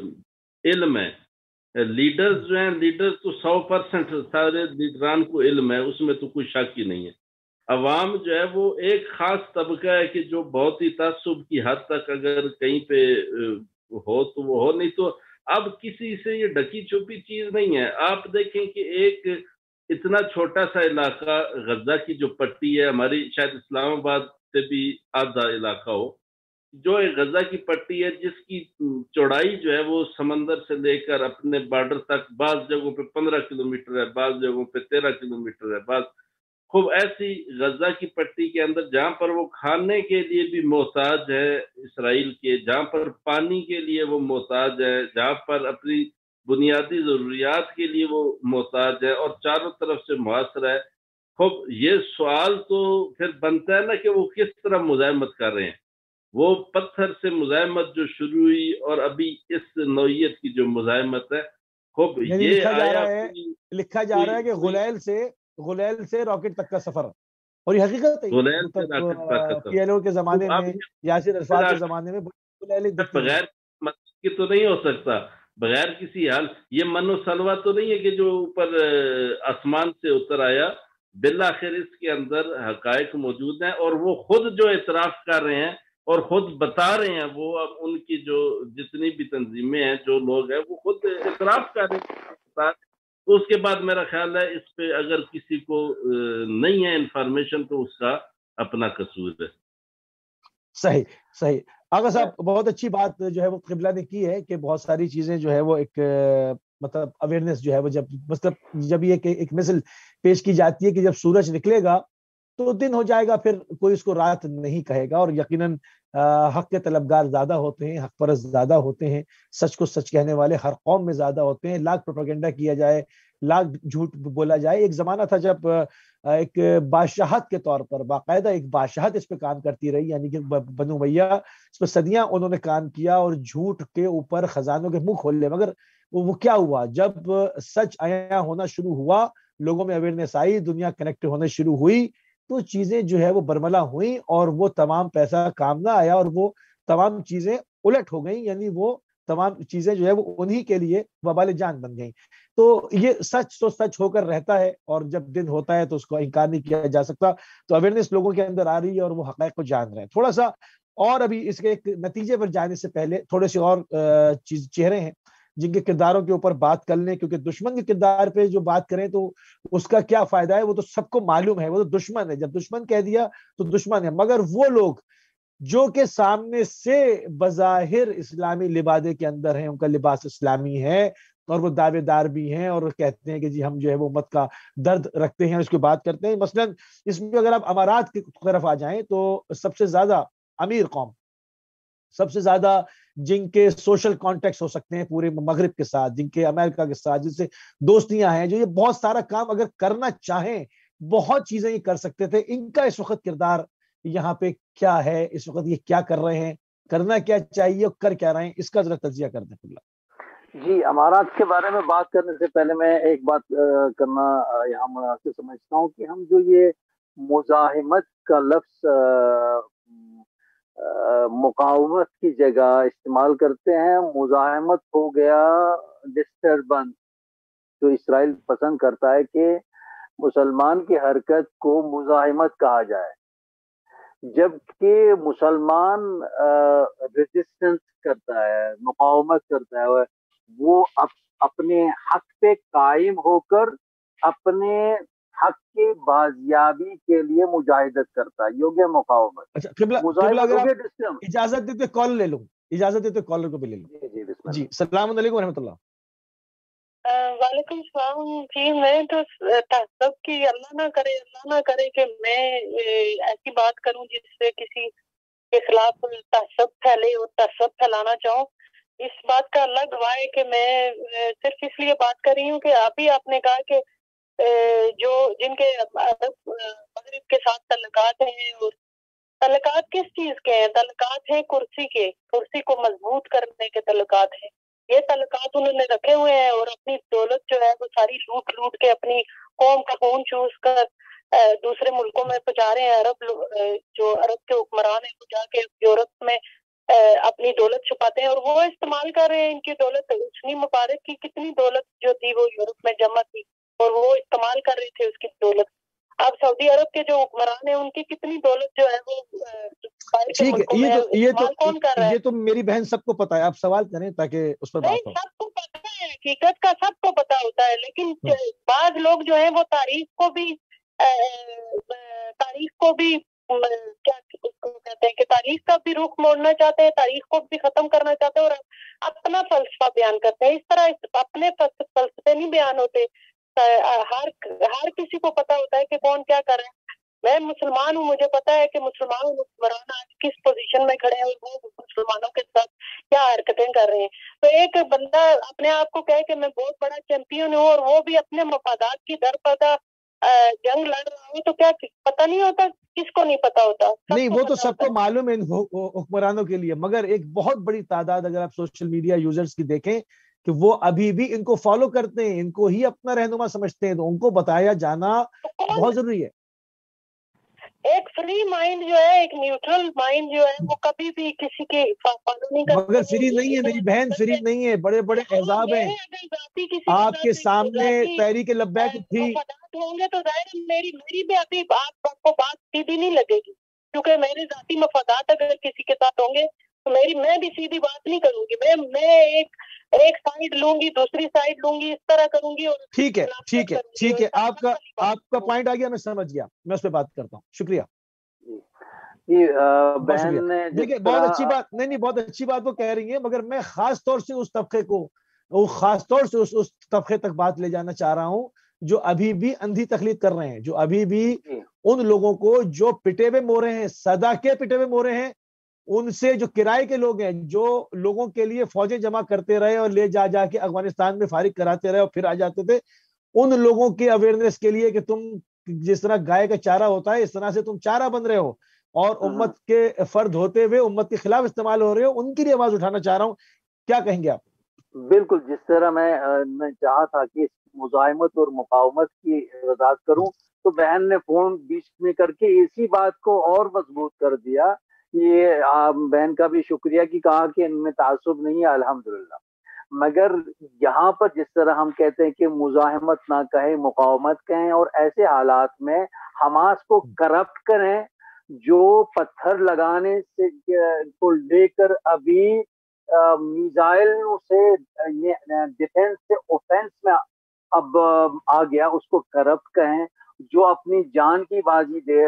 علم ہے۔ لیڈرز جو ہیں، لیڈرز تو سو پرسینٹ سارے لیڈران کو علم ہے، اس میں تو کوئی شک ہی نہیں ہے۔ عوام جو ہے وہ ایک خاص طبقہ ہے کہ جو بہت ہی تعصب کی حد تک اگر کہیں پہ ہو تو وہ ہو، نہیں تو اب کسی سے یہ ڈھکی چھپی چیز نہیں ہے۔ آپ دیکھیں کہ ایک اتنا چھوٹا سا علاقہ غزہ کی جو پٹی ہے، ہماری شاید اسلام آباد سے بھی آدھا علاقہ ہو، جو ایک غزہ کی پٹی ہے جس کی چوڑائی جو ہے وہ سمندر سے لے کر اپنے بارڈر تک بعض جگہوں پہ پندرہ کلومیٹر ہے، بعض جگہوں پہ تیرہ کلومیٹر ہے، بعض خوب ایسی غزہ کی پٹی کے اندر جہاں پر وہ کھانے کے لیے بھی محتاج ہے اسرائیل کے، جہاں پر پانی کے لیے وہ محتاج ہے، جہاں پر اپنی بنیادی ضروریات کے لیے وہ محتاج ہے اور چاروں طرف سے محاصرہ ہے۔ خوب یہ سوال تو پھر بنتا ہے نا کہ وہ کس طرح مزاحمت کر رہے ہیں۔ وہ پتھر سے مزاحمت جو شروع ہوئی اور ابھی اس نوعیت کی جو مزاحمت ہے، خوب یہ لکھا جا آیا رہا ہے لکھا جا رہا ہے کہ غلیل سے غلیل سے راکٹ تک کا سفر، اور یہ حقیقت ہے، غلیل سے مطلب راکٹ تک کا پی ایل او کے زمانے میں، یاسر عرفات کے زمانے میں بغیر کی تو نہیں ہو سکتا، بغیر کسی حال یہ من و سلوہ تو نہیں ہے کہ جو اوپر آسمان سے اتر آیا۔ بالآخر اس کے اندر حقائق موجود ہیں اور وہ خود جو اعتراف کر رہے ہیں اور خود بتا رہے ہیں، وہ اب ان کی جو جتنی بھی تنظیمیں ہیں، جو لوگ ہیں، وہ خود اعتراف کر رہے ہیں۔ تو اس کے بعد میرا خیال ہے اس پہ اگر کسی کو نہیں ہے انفارمیشن تو اس کا اپنا قصور ہے۔ صحیح صحیح آغا صاحب، بہت اچھی بات جو ہے وہ قبلہ نے کی ہے کہ بہت ساری چیزیں جو ہے وہ ایک مطلب اویئرنیس جو ہے وہ جب مطلب جب یہ کہ ایک مثل پیش کی جاتی ہے کہ جب سورج نکلے گا تو دن ہو جائے گا، پھر کوئی اس کو رات نہیں کہے گا، اور یقیناً حق کے طلبگار زیادہ ہوتے ہیں، حق پرست زیادہ ہوتے ہیں، سچ کو سچ کہنے والے ہر قوم میں زیادہ ہوتے ہیں، لاکھ پروپیگنڈا کیا جائے، لاکھ جھوٹ بولا جائے۔ ایک زمانہ تھا جب ایک بادشاہت کے طور پر باقاعدہ ایک بادشاہت اس پہ کام کرتی رہی، یعنی کہ بنو امیہ، اس پہ صدیاں انہوں نے کام کیا اور جھوٹ کے اوپر خزانوں کے منہ کھول لے، مگر وہ کیا ہوا؟ جب سچ عیاں ہونا شروع ہوا، لوگوں میں اویئرنیس آئی، دنیا کنیکٹ ہونے شروع ہوئی، تو چیزیں جو ہے وہ برملا ہوئیں اور وہ تمام پیسہ کام نہ آیا اور وہ تمام چیزیں الٹ ہو گئیں، یعنی وہ تمام چیزیں جو ہے وہ انہی کے لیے وبال جان بن گئیں۔ تو یہ سچ تو سچ ہو کر رہتا ہے اور جب دن ہوتا ہے تو اس کو انکار نہیں کیا جا سکتا۔ تو اویئرنیس لوگوں کے اندر آ رہی ہے اور وہ حقائق کو جان رہے ہیں۔ تھوڑا سا اور ابھی اس کے ایک نتیجے پر جانے سے پہلے تھوڑے سے اور چیز چہرے ہیں جن کے کرداروں کے اوپر بات کر لیں، کیونکہ دشمن کے کردار پہ جو بات کریں تو اس کا کیا فائدہ ہے، وہ تو سب کو معلوم ہے، وہ تو دشمن ہے، جب دشمن کہہ دیا تو دشمن ہے۔ مگر وہ لوگ جو کہ سامنے سے بظاہر اسلامی لبادے کے اندر ہیں، ان کا لباس اسلامی ہے اور وہ دعوے دار بھی ہیں اور کہتے ہیں کہ جی ہم جو ہے وہ امت کا درد رکھتے ہیں، اس کی بات کرتے ہیں۔ مثلا اس میں اگر آپ امارات کی طرف آ جائیں تو سب سے زیادہ امیر قوم، سب سے زیادہ جن کے سوشل کانٹیکٹس ہو سکتے ہیں پورے مغرب کے ساتھ، جن کے امریکہ کے ساتھ، جن سے دوستیاں ہیں، جو یہ بہت سارا کام اگر کرنا چاہیں بہت چیزیں یہ کر سکتے تھے، ان کا اس وقت کردار یہاں پہ کیا ہے؟ اس وقت یہ کیا کر رہے ہیں، کرنا کیا چاہیے اور کر کیا رہے ہیں؟ اس کا ذرا تجزیہ کر دیں۔ جی، امارات کے بارے میں بات کرنے سے پہلے میں ایک بات کرنا یہاں مناسب سمجھتا ہوں کہ ہم جو یہ مزاحمت کا لفظ مقاومت کی جگہ استعمال کرتے ہیں، مزاحمت ہو گیا ڈسٹربنس، جو اسرائیل پسند کرتا ہے کہ مسلمان کی حرکت کو مزاحمت کہا جائے۔ جبکہ مسلمان ریزسٹنس کرتا ہے، مقاومت کرتا ہے، وہ اپنے حق پہ قائم ہو کر اپنے حق کی بازیابی کے لیے مجاہدت کرتا ہے، یہ ہو گیا مقاومت۔ اچھا قبلہ قبلہ مظاہرہ اگر ہو آپ گیا ڈسٹم۔ اجازت دیتے کال لے لوں، اجازت دیتے کالر کو بھی لے لوں۔ جی جی بسم جی اللہ۔ السلام علیکم ورحمۃ اللہ۔ وعلیکم السلام جی، میں تو تعصب کی اللہ نہ کرے اللہ نہ کرے کہ میں ایسی بات کروں جس سے کسی کے خلاف تعصب پھیلے اور تعصب پھیلانا چاہوں۔ اس بات کا اللہ گواہ ہے کہ میں صرف اس لیے بات کر رہی ہوں کہ ابھی آپ نے کہا کہ جو جن کے عرب مغرب کے ساتھ تعلقات ہیں، اور تعلقات کس چیز کے ہیں؟ تعلقات ہیں کرسی کے، کرسی کو مضبوط کرنے کے تعلقات ہیں۔ یہ تعلقات انہوں نے رکھے ہوئے ہیں اور اپنی دولت جو ہے وہ ساری لوٹ لوٹ کے اپنی قوم کا خون چوس کر دوسرے ملکوں میں پہنچا رہے ہیں۔ عرب جو عرب کے حکمران ہیں وہ جا کے یورپ میں اپنی دولت چھپاتے ہیں اور وہ استعمال کر رہے ہیں ان کی دولت۔ حسنی مبارک کی کتنی دولت جو تھی وہ یورپ میں جمع تھی اور وہ استعمال کر رہے تھے اس کی دولت۔ اب سعودی عرب کے جو حکمران ہیں ان کی کتنی دولت جو ہے وہ ٹھیک ہے، یہ تو یہ تو کون کر رہا ہے؟ یہ تو میری بہن سب کو پتا ہے، آپ سوال کریں تاکہ اس پر بات ہو۔ سب کو پتا ہے، حقیقت کا سب کو پتا ہوتا ہے، لیکن بعض لوگ جو ہیں وہ تاریخ کو بھی تاریخ کو بھی کیا کہتے ہیں کہ تاریخ کا بھی رخ موڑنا چاہتے ہیں، تاریخ کو بھی ختم کرنا چاہتے ہیں اور اپنا فلسفہ بیان کرتے ہیں۔ اس طرح اپنے فلسفے نہیں بیان ہوتے، ہر ہر کسی کو پتا ہوتا ہے کہ کون کیا کر رہا ہے۔ میں مسلمان ہوں، مجھے پتا ہے کہ مسلمان حکمران آج کس پوزیشن میں کھڑے ہیں اور وہ مسلمانوں کے ساتھ کیا حرکتیں کر رہے ہیں۔ تو ایک بندہ اپنے آپ کو کہے کہ میں بہت بڑا چیمپئن ہوں اور وہ بھی اپنے مفادات کی در پردہ جنگ لڑ رہا ہوں، تو کیا پتہ نہیں ہوتا؟ کس کو نہیں پتا ہوتا؟ نہیں، وہ تو سب کو معلوم ہے حکمرانوں کے لیے، مگر ایک بہت بڑی تعداد اگر آپ سوشل میڈیا یوزرز کی دیکھیں کہ وہ ابھی بھی ان کو فالو کرتے ہیں، ان کو ہی اپنا رہنما سمجھتے ہیں، تو ان کو بتایا جانا بہت ضروری ہے۔ ایک فری مائنڈ جو ہے، ایک نیوٹرل مائنڈ جو ہے وہ کبھی بھی کسی کی فالو نہیں کرتا۔ مگر فری نہیں ہے میری بہن، فری نہیں ہے، بڑے بڑے احزاب ہیں آپ کے سامنے، تحریک لبیک تھی۔ ہوں گے تو ظاہر میری میری بھی ابھی آپ کو بات سیدھی نہیں لگے گی، کیونکہ میرے ذاتی مفادات اگر کسی کے ساتھ ہوں گے تو میری میں بھی سیدھی بات نہیں کروں گی، میں میں ایک ایک سائیڈ لوں گی، دوسری سائیڈ لوں گی، اس طرح کروں گی۔ اور ٹھیک ہے ٹھیک ہے ٹھیک ہے، آپ کا آپ کا پوائنٹ آ گیا، میں سمجھ گیا، میں اس پہ بات کرتا ہوں۔ شکریہ۔ بہن نے دیکھیں بہت اچھی بات، نہیں نہیں بہت اچھی بات وہ کہہ رہی ہیں، مگر میں خاص طور سے اس طبقے کو وہ خاص طور سے اس اس طبقے تک بات لے جانا چاہ رہا ہوں جو ابھی بھی اندھی تقلید کر رہے ہیں، جو ابھی بھی ان لوگوں کو جو پٹے ہوئے مورے ہیں، صدا کے پٹے ہوئے مورے ہیں، ان سے جو کرائے کے لوگ ہیں، جو لوگوں کے لیے فوجیں جمع کرتے رہے اور لے جا جا کے افغانستان میں فارغ کراتے رہے اور پھر آ جاتے تھے، ان لوگوں کی اویئرنیس کے لیے کہ تم جس طرح گائے کا چارہ ہوتا ہے اس طرح سے تم چارہ بن رہے ہو اور امت کے فرد ہوتے ہوئے امت کے خلاف استعمال ہو رہے ہو، ان کی لیے آواز اٹھانا چاہ رہا ہوں۔ کیا کہیں گے آپ؟ بالکل، جس طرح میں میں چاہا تھا کہ مزاحمت اور مقاومت کی وضاحت کروں تو بہن نے فون بیچ میں کر کے اسی بات کو اور مضبوط کر دیا۔ یہ بہن کا بھی شکریہ کہ کہا کہ ان میں تعصب نہیں ہے، الحمدللہ۔ مگر یہاں پر جس طرح ہم کہتے ہیں کہ مزاحمت نہ کہیں، مقاومت کہیں، اور ایسے حالات میں حماس کو کرپٹ کریں جو پتھر لگانے سے کو لے کر ابھی میزائل سے ڈیفنس سے اوفینس میں اب آ گیا، اس کو کرپٹ کہیں، جو اپنی جان کی بازی دے،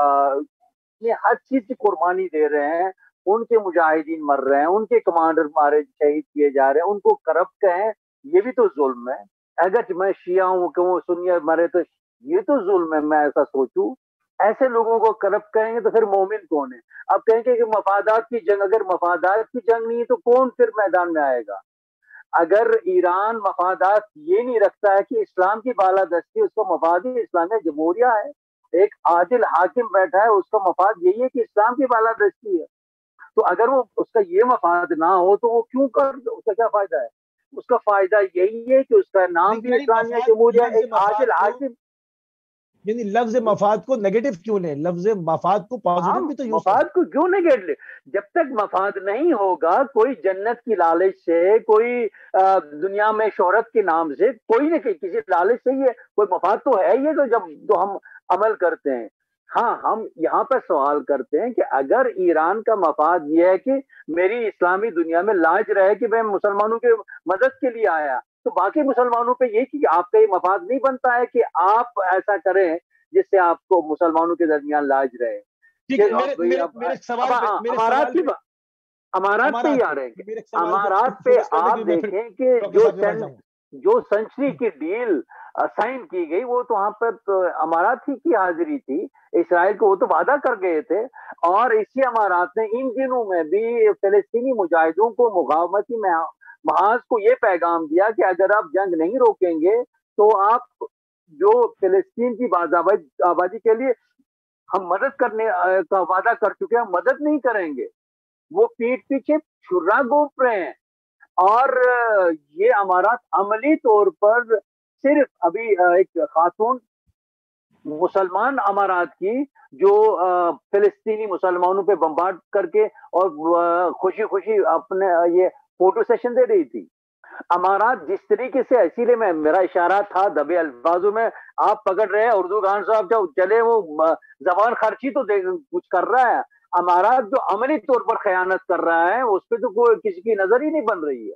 ہر چیز کی قربانی دے رہے ہیں، ان کے مجاہدین مر رہے ہیں، ان کے کمانڈر مارے شہید کیے جا رہے ہیں، ان کو کرپٹ کہیں، یہ بھی تو ظلم ہے۔ اگر میں شیعہ ہوں کہ وہ سنی مرے تو یہ تو ظلم ہے، میں ایسا سوچوں۔ ایسے لوگوں کو کرپٹ کہیں گے تو پھر مومن کون ہے؟ اب کہیں گے کہ مفادات کی جنگ، اگر مفادات کی جنگ نہیں ہے تو کون پھر میدان میں آئے گا؟ اگر ایران مفادات یہ نہیں رکھتا ہے کہ اسلام کی بالادستی، اس کا مفاد ہی اسلامیہ جمہوریہ ہے، ایک عادل حاکم بیٹھا ہے، اس کا مفاد یہی ہے کہ اسلام کی بالادستی ہے، تو اگر وہ اس کا یہ مفاد نہ ہو تو وہ کیوں کر، اس کا کیا فائدہ ہے؟ اس کا فائدہ یہی ہے کہ اس کا نام بھی اسلامیہ جمہوریہ، ایک عادل حاکم۔ یعنی لفظ مفاد کو نیگیٹو کیوں لیں؟ لفظ مفاد کو پازیٹو بھی تو یوز کریں۔ مفاد کو کیوں نیگیٹو لیں؟ جب تک مفاد نہیں ہوگا، کوئی جنت کی لالچ سے، کوئی دنیا میں شہرت کے نام سے، کوئی نہ کسی لالچ سے، یہ کوئی مفاد تو ہے، یہ تو جب تو ہم عمل کرتے ہیں۔ ہاں ہم یہاں پر سوال کرتے ہیں کہ اگر ایران کا مفاد یہ ہے کہ میری اسلامی دنیا میں لاج رہے کہ میں مسلمانوں کے مدد کے لیے آیا، تو باقی مسلمانوں پہ یہ کہ آپ کا یہ مفاد نہیں بنتا ہے کہ آپ ایسا کریں جس سے آپ کو مسلمانوں کے درمیان لاج رہے. امارات کی امارات پہ ہی آ رہے ہیں. امارات پہ آپ دیکھیں کہ جو جو سنچری کی ڈیل سائن کی گئی وہ تو وہاں پر امارات ہی کی حاضری تھی. اسرائیل کو وہ تو وعدہ کر گئے تھے، اور اسی امارات نے ان دنوں میں بھی فلسطینی مجاہدوں کو مقاومتی محاذ کو یہ پیغام دیا کہ اگر آپ جنگ نہیں روکیں گے تو آپ جو فلسطین کی باز آبادی کے لیے ہم مدد کرنے کا وعدہ کر چکے ہیں، ہم مدد نہیں کریں گے. وہ پیٹ پیچھے چھرا گھونپ رہے ہیں. اور یہ امارات عملی طور پر صرف ابھی ایک خاتون مسلمان امارات کی جو فلسطینی مسلمانوں پہ بمبارڈ کر کے اور خوشی خوشی اپنے یہ فوٹو سیشن دے رہی تھی. امارات جس طریقے سے، اسی لیے میں میرا اشارہ تھا دبے الفاظوں میں آپ پکڑ رہے ہیں اردو خان صاحب جو چلے وہ زبان خرچی تو کچھ کر رہا ہے. امارات جو عملی طور پر خیانت کر رہا ہے اس پہ تو کوئی کسی کی نظر ہی نہیں بن رہی ہے.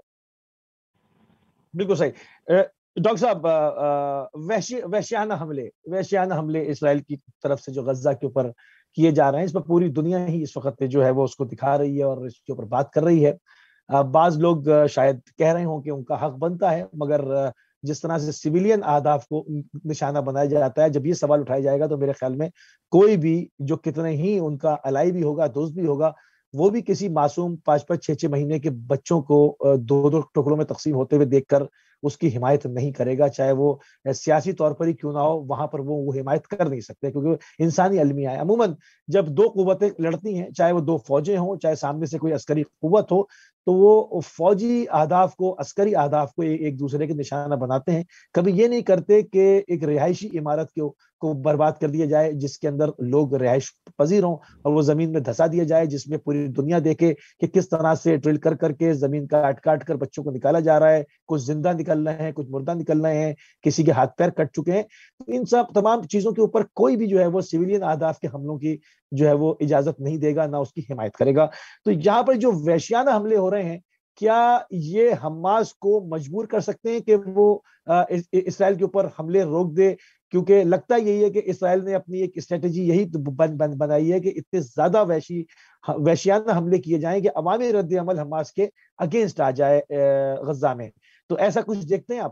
بالکل صحیح. ڈاکٹر صاحب، وحشیانہ حملے وحشیانہ حملے اسرائیل کی طرف سے جو غزہ کے اوپر کیے جا رہے ہیں، اس پر پوری دنیا ہی اس وقت جو ہے وہ اس کو دکھا رہی ہے اور اس کے اوپر بات کر رہی ہے. بعض لوگ شاید کہہ رہے ہوں کہ ان کا حق بنتا ہے، مگر جس طرح سے سویلین اہداف کو نشانہ بنایا جاتا ہے، جب یہ سوال اٹھایا جائے گا تو میرے خیال میں کوئی بھی جو کتنے ہی ان کا الائی بھی ہوگا، دوست بھی ہوگا، وہ بھی کسی معصوم پانچ پانچ چھ چھ مہینے کے بچوں کو دو دو ٹکڑوں میں تقسیم ہوتے ہوئے دیکھ کر اس کی حمایت نہیں کرے گا، چاہے وہ سیاسی طور پر ہی کیوں نہ ہو. وہاں پر وہ وہ حمایت کر نہیں سکتے کیونکہ انسانی المیہ ہے. عموماً جب دو قوتیں لڑتی ہیں، چاہے وہ دو فوجیں ہوں، چاہے سامنے سے کوئی عسکری قوت ہو، تو وہ فوجی اہداف کو، عسکری اہداف کو ایک دوسرے کے نشانہ بناتے ہیں. کبھی یہ نہیں کرتے کہ ایک رہائشی عمارت کو کو برباد کر دیا جائے جس کے اندر لوگ رہائش پذیر ہوں، اور وہ زمین میں دھسا دیا جائے جس میں پوری دنیا دیکھے کہ کس طرح سے ڈرل کر کر کے زمین کاٹ کاٹ کر بچوں کو نکالا جا رہا ہے. کچھ زندہ نکل رہے ہیں، کچھ مردہ نکل رہے ہیں، کسی کے ہاتھ پیر کٹ چکے ہیں. ان سب تمام چیزوں کے اوپر کوئی بھی جو ہے وہ سویلین اہداف کے حملوں کی جو ہے وہ اجازت نہیں دے گا، نہ اس کی حمایت کرے گا. تو یہاں پر جو وحشیانہ حملے ہو رہے ہیں، کیا یہ حماس کو مجبور کر سکتے ہیں کہ وہ اسرائیل کے اوپر حملے روک دے؟ کیونکہ لگتا یہی ہے کہ اسرائیل نے اپنی ایک اسٹریٹجی یہی بنائی ہے کہ اتنے زیادہ وحشی وحشیانہ حملے کیے جائیں کہ عوامی رد عمل حماس کے اگینسٹ آ جائے غزہ میں. تو ایسا کچھ دیکھتے ہیں آپ؟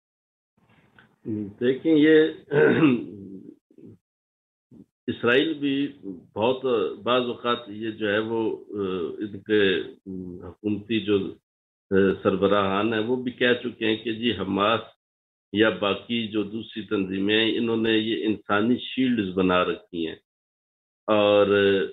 دیکھیں، یہ اسرائیل بھی بہت بعض اوقات یہ جو ہے وہ ان کے حکومتی جو سربراہان ہیں وہ بھی کہہ چکے ہیں کہ جی حماس یا باقی جو دوسری تنظیمیں ہیں انہوں نے یہ انسانی شیلڈز بنا رکھی ہیں، اور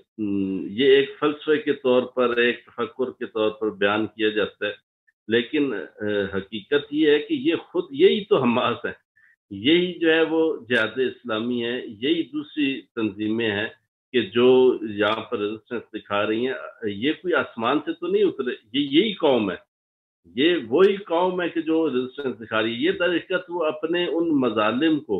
یہ ایک فلسفے کے طور پر، ایک تفکر کے طور پر بیان کیا جاتا ہے، لیکن حقیقت یہ ہے کہ یہ خود یہی تو حماس ہے، یہی جو ہے وہ جہاد اسلامی ہے، یہی دوسری تنظیمیں ہیں کہ جو یہاں پر ریزسٹنس دکھا رہی ہیں. یہ کوئی آسمان سے تو نہیں اترے، یہ یہی قوم ہے، یہ وہی قوم ہے کہ جو ریزسٹنس دکھا رہی ہے. یہ در حقیقت وہ اپنے ان مظالم کو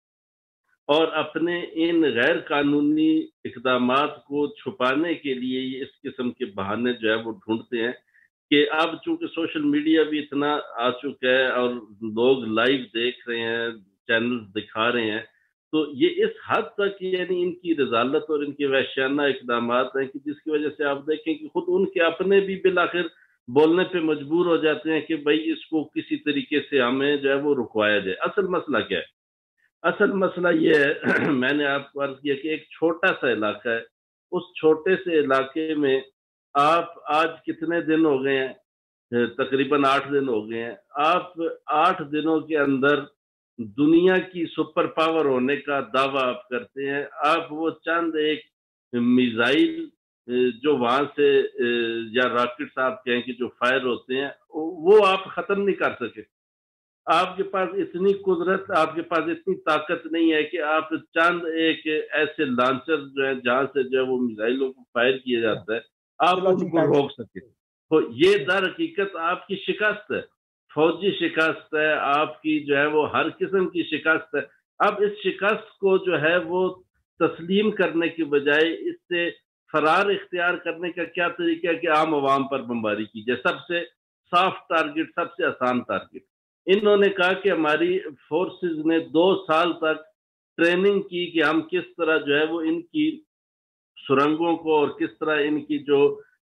اور اپنے ان غیر قانونی اقدامات کو چھپانے کے لیے یہ اس قسم کے بہانے جو ہے وہ ڈھونڈتے ہیں کہ اب چونکہ سوشل میڈیا بھی اتنا آ چکا ہے اور لوگ لائیو دیکھ رہے ہیں، چینل دکھا رہے ہیں، تو یہ اس حد تک یعنی ان کی رذالت اور ان کے وحشیانہ اقدامات ہیں کہ جس کی وجہ سے آپ دیکھیں کہ خود ان کے اپنے بھی بالآخر بولنے پہ مجبور ہو جاتے ہیں کہ بھائی اس کو کسی طریقے سے ہمیں جو ہے وہ رکوایا جائے. اصل مسئلہ کیا ہے؟ اصل مسئلہ یہ ہے، میں نے آپ کو عرض کیا کہ ایک چھوٹا سا علاقہ ہے، اس چھوٹے سے علاقے میں آپ آج کتنے دن ہو گئے ہیں؟ تقریباً آٹھ دن ہو گئے ہیں. آپ آٹھ دنوں کے اندر دنیا کی سپر پاور ہونے کا دعویٰ آپ کرتے ہیں، آپ وہ چند ایک میزائل جو وہاں سے یا راکٹس آپ کہیں کہ جو فائر ہوتے ہیں وہ آپ ختم نہیں کر سکے. آپ کے پاس اتنی قدرت، آپ کے پاس اتنی طاقت نہیں ہے کہ آپ چند ایک ایسے لانچر جو ہیں جہاں سے جو ہے وہ میزائلوں کو فائر کیا جاتا ہے آپ ان کو روک سکے. تو یہ در حقیقت آپ کی شکست ہے، فوجی شکست ہے، آپ کی جو ہے وہ ہر قسم کی شکست ہے. اب اس شکست کو جو ہے وہ تسلیم کرنے کی بجائے اس سے فرار اختیار کرنے کا کیا طریقہ ہے کہ عام عوام پر بمباری کی جائے، سب سے سافٹ ٹارگٹ، سب سے آسان ٹارگٹ۔ انہوں نے کہا کہ ہماری فورسز نے دو سال تک ٹریننگ کی کہ ہم کس طرح جو ہے وہ ان کی سرنگوں کو اور کس طرح ان کی جو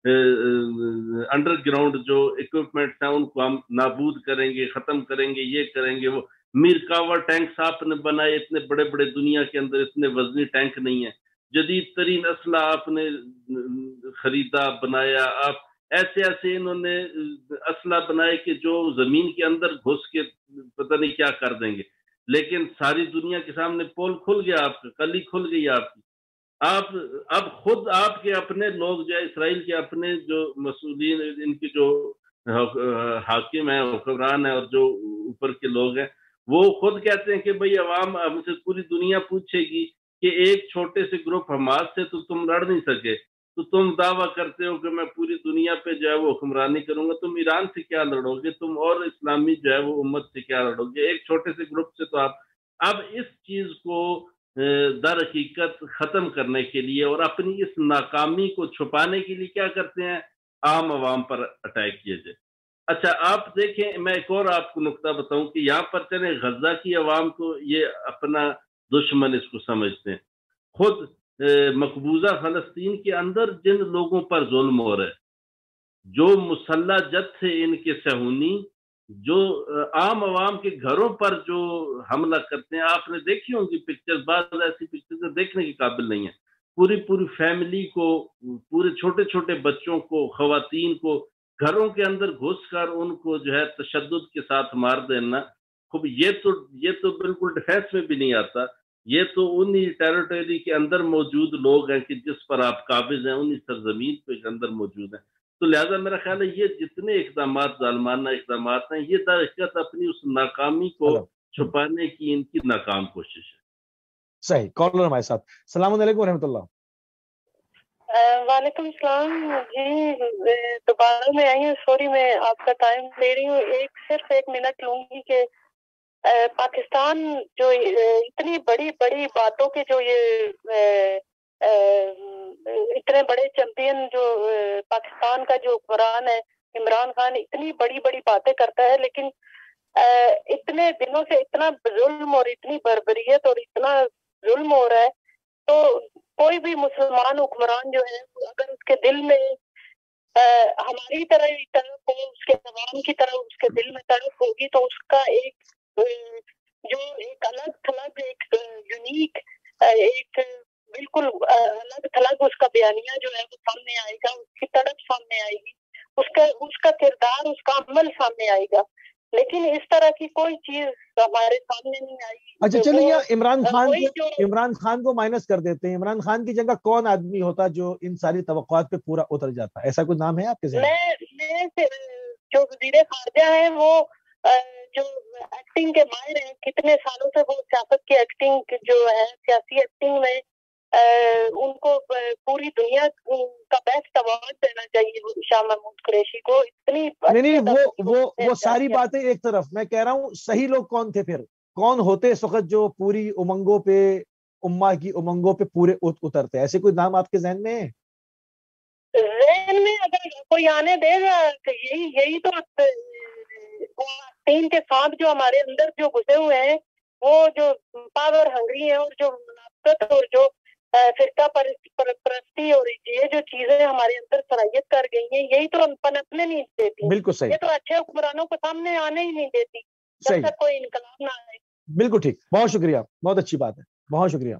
انڈر گراؤنڈ جو اکوپمنٹس ہیں ان کو ہم نابود کریں گے، ختم کریں گے، یہ کریں گے وہ۔ میرکاوا ٹینکس آپ نے بنائے، اتنے بڑے بڑے، دنیا کے اندر اتنے وزنی ٹینک نہیں ہیں۔ جدید ترین اسلحہ آپ نے خریدا، بنایا، آپ ایسے ایسے انہوں نے اسلحہ بنائے کہ جو زمین کے اندر گھس کے پتہ نہیں کیا کر دیں گے، لیکن ساری دنیا کے سامنے پول کھل گیا آپ کا، کلی کھل گئی آپ کی۔ آپ اب خود آپ کے اپنے لوگ جو ہے اسرائیل کے اپنے جو مسئولین، ان کی جو حاکم ہیں، حکمران ہیں اور جو اوپر کے لوگ ہیں، وہ خود کہتے ہیں کہ بھئی عوام ہم سے پوری دنیا پوچھے گی کہ ایک چھوٹے سے گروپ حماس سے تو تم لڑ نہیں سکے، تو تم دعویٰ کرتے ہو کہ میں پوری دنیا پہ جو ہے وہ حکمرانی کروں گا، تم ایران سے کیا لڑو گے، تم اور اسلامی جو ہے وہ امت سے کیا لڑو گے، ایک چھوٹے سے گروپ سے تو آپ۔ اب اس چیز کو در حقیقت ختم کرنے کے لیے اور اپنی اس ناکامی کو چھپانے کے لیے کیا کرتے ہیں، عام عوام پر اٹیک کیے جائے۔ اچھا آپ دیکھیں، میں ایک اور آپ کو نقطہ بتاؤں کہ یہاں پر چلیں غزہ کی عوام کو یہ اپنا دشمن اس کو سمجھتے ہیں، خود مقبوضہ فلسطین کے اندر جن لوگوں پر ظلم ہو رہا ہے، جو مسلح جت تھے ان کے صہیونی، جو عام عوام کے گھروں پر جو حملہ کرتے ہیں، آپ نے دیکھی ہوں گی پکچر، بعض ایسی پکچر دیکھنے کے قابل نہیں ہیں، پوری پوری فیملی کو، پورے چھوٹے چھوٹے بچوں کو، خواتین کو گھروں کے اندر گھس کر ان کو جو ہے تشدد کے ساتھ مار دینا۔ خوب یہ تو یہ تو بالکل ڈیفینس میں بھی نہیں آتا، یہ تو انہی ٹیریٹری کے اندر موجود لوگ ہیں کہ جس پر آپ قابض ہیں، انہی سرزمین کے اندر موجود ہیں۔ تو لہٰذا میرا خیال ہے یہ جتنے اقدامات ظالمانہ اقدامات ہیں، یہ در حقیقت اپنی اس ناکامی کو چھپانے کی ان کی ناکام کوشش ہے۔ صحیح۔ کالر ہمارے ساتھ۔ السلام علیکم و رحمۃ اللہ۔ وعلیکم السلام جی، دوبارہ میں آئی ہوں، سوری میں آپ کا ٹائم لے رہی ہوں، ایک صرف ایک منٹ لوں گی کہ پاکستان جو اتنی بڑی بڑی باتوں کے جو یہ اتنے بڑے چیمپئن جو پاکستان کا جو حکمران ہے عمران خان، اتنی بڑی بڑی باتیں کرتا ہے، لیکن اتنے دنوں سے اتنا ظلم اور اتنی بربریت اور اتنا ظلم ہو رہا ہے، تو کوئی بھی مسلمان حکمران جو ہے اگر اس کے دل میں ہماری طرح طرف ہو، اس کے عوام کی طرح اس کے دل میں طرف ہوگی، تو اس کا ایک جو ایک الگ تھلگ، ایک یونیک، ایک بالکل الگ تھلگ اس کا بیانیہ جو ہے وہ سامنے آئے گا، اس کی طرف سامنے آئے گی، اس کا اس کا کردار، اس کا عمل سامنے آئے گا۔ لیکن اس طرح کی کوئی چیز ہمارے سامنے نہیں آئی۔ اچھا چلیے، یہاں عمران خان کو عمران خان کو مائنس کر دیتے ہیں، عمران خان کی جگہ کون آدمی ہوتا جو ان ساری توقعات پہ پورا اتر جاتا؟ ایسا کوئی نام ہے آپ کے ذہن میں؟ جو وزیر خارجہ ہیں وہ جو ایکٹنگ کے ماہر ہیں، کتنے سالوں سے وہ سیاست کی ایکٹنگ جو ہے، سیاسی ایکٹنگ میں ان کو پوری دنیا کا بیسٹ ایوارڈ دینا چاہیے شاہ محمود قریشی کو۔ اتنی نہیں نہیں وہ وہ وہ ساری باتیں ایک طرف، میں کہہ رہا ہوں صحیح لوگ کون تھے، پھر کون ہوتے اس وقت جو پوری امنگوں پہ، امہ کی امنگوں پہ پورے اترتے؟ ایسے کوئی نام آپ کے ذہن میں ہے؟ ذہن میں اگر کوئی آنے دے گا تو یہی یہی تو تین کے ساتھ جو ہمارے اندر جو گھسے ہوئے ہیں، وہ جو پاور ہنگری ہیں، اور جو منافقت اور جو فرقہ پرستی اور یہ جو چیزیں ہمارے اندر صلاحیت کر گئی ہیں، یہی تو پنپنے نہیں دیتی۔ بالکل صحیح۔ یہ تو اچھے حکمرانوں کو سامنے آنے ہی نہیں دیتی جب تک کوئی انقلاب نہ آئے۔ بالکل ٹھیک، بہت شکریہ، بہت اچھی بات ہے، بہت شکریہ۔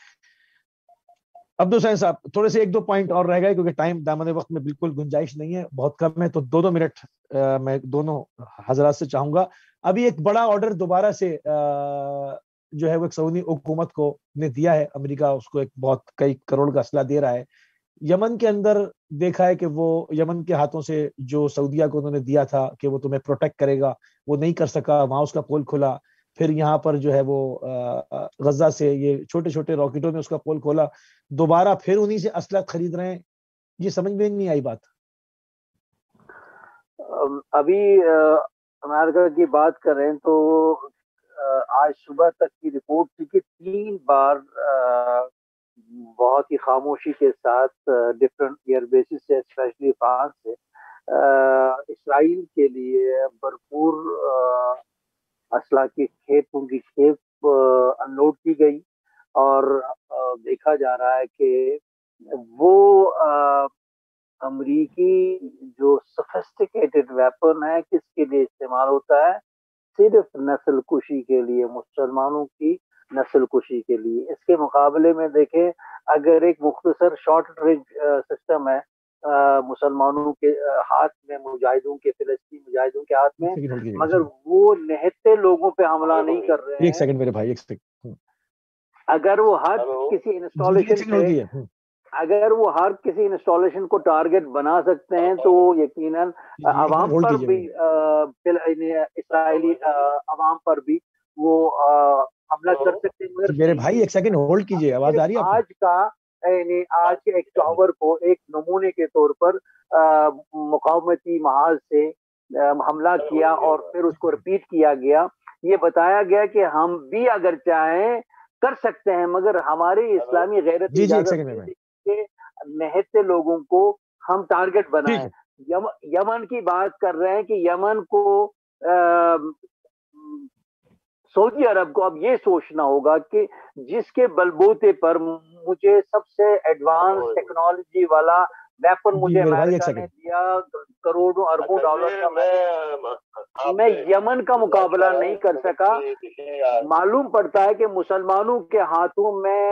عبدالحسین صاحب تھوڑے سے ایک دو پوائنٹ اور رہ گئے کیونکہ ٹائم دامن وقت میں بالکل گنجائش نہیں ہے، بہت کم ہے، تو دو دو منٹ میں دونوں حضرات سے چاہوں گا۔ ابھی ایک بڑا آرڈر دوبارہ سے جو ہے وہ ایک سعودی حکومت کو نے دیا ہے، امریکہ اس کو ایک بہت کئی کروڑ کا اسلحہ دے رہا ہے۔ یمن کے اندر دیکھا ہے کہ وہ یمن کے ہاتھوں سے جو سعودیہ کو انہوں نے دیا تھا کہ وہ تمہیں پروٹیکٹ کرے گا، وہ نہیں کر سکا، وہاں اس کا پول کھلا۔ پھر یہاں پر جو ہے وہ غزہ سے یہ چھوٹے چھوٹے راکٹوں نے اس کا پول کھولا، دوبارہ پھر انہی سے اسلحہ خرید رہے ہیں۔ یہ سمجھ میں نہیں آئی بات۔ ابھی امریکہ کی بات کر رہے ہیں تو آج صبح تک کی رپورٹ تھی کہ تین بار بہت ہی خاموشی کے ساتھ ڈفرینٹ ایئر بیسز سے اسپیشلی فرانس سے اسرائیل کے لیے بھرپور اسلحہ کی کھیپ ان کی کھیپ انلوڈ کی گئی، اور دیکھا جا رہا ہے کہ وہ امریکی جو سفسٹیکیٹڈ ویپن ہے کس کے لیے استعمال ہوتا ہے؟ صرف نسل کشی کے لیے، مسلمانوں کی نسل کشی کے لیے۔ اس کے مقابلے میں دیکھیں، اگر ایک مختصر شارٹ رینج سسٹم ہے مسلمانوں کے ہاتھ میں، مجاہدوں کے، فلسطین مجاہدوں کے ہاتھ میں، مگر وہ نہتے لوگوں پہ حملہ نہیں کر رہے ہیں۔ ایک سیکنڈ میرے بھائی، ایک سیکنڈ۔ اگر وہ ہر کسی انسٹالیشن پہ اگر وہ ہر کسی انسٹالیشن کو ٹارگٹ بنا سکتے ہیں تو یقیناً عوام پر بھی، اسرائیلی عوام پر بھی وہ حملہ کر سکتے ہیں۔ میرے بھائی ایک سیکنڈ ہولڈ کیجئے، آواز آ رہی ہے؟ آج کا یعنی آج کے اکتوبر کو ایک نمونے کے طور پر مقاومتی محاذ سے حملہ کیا اور پھر اس کو رپیٹ کیا گیا۔ یہ بتایا گیا کہ ہم بھی اگر چاہیں کر سکتے ہیں، مگر ہماری اسلامی غیرت جی جی ایک سیکنڈ کے نہتے لوگوں کو ہم ٹارگٹ بنائیں۔ یمن کی بات کر رہے ہیں کہ یمن کو سعودی عرب کو اب یہ سوچنا ہوگا کہ جس کے بلبوتے پر مجھے سب سے ایڈوانس ٹیکنالوجی والا ویپن مجھے امریکہ نے دیا، کروڑوں اربوں ڈالر کا، میں یمن کا مقابلہ نہیں کر سکا۔ معلوم پڑتا ہے کہ مسلمانوں کے ہاتھوں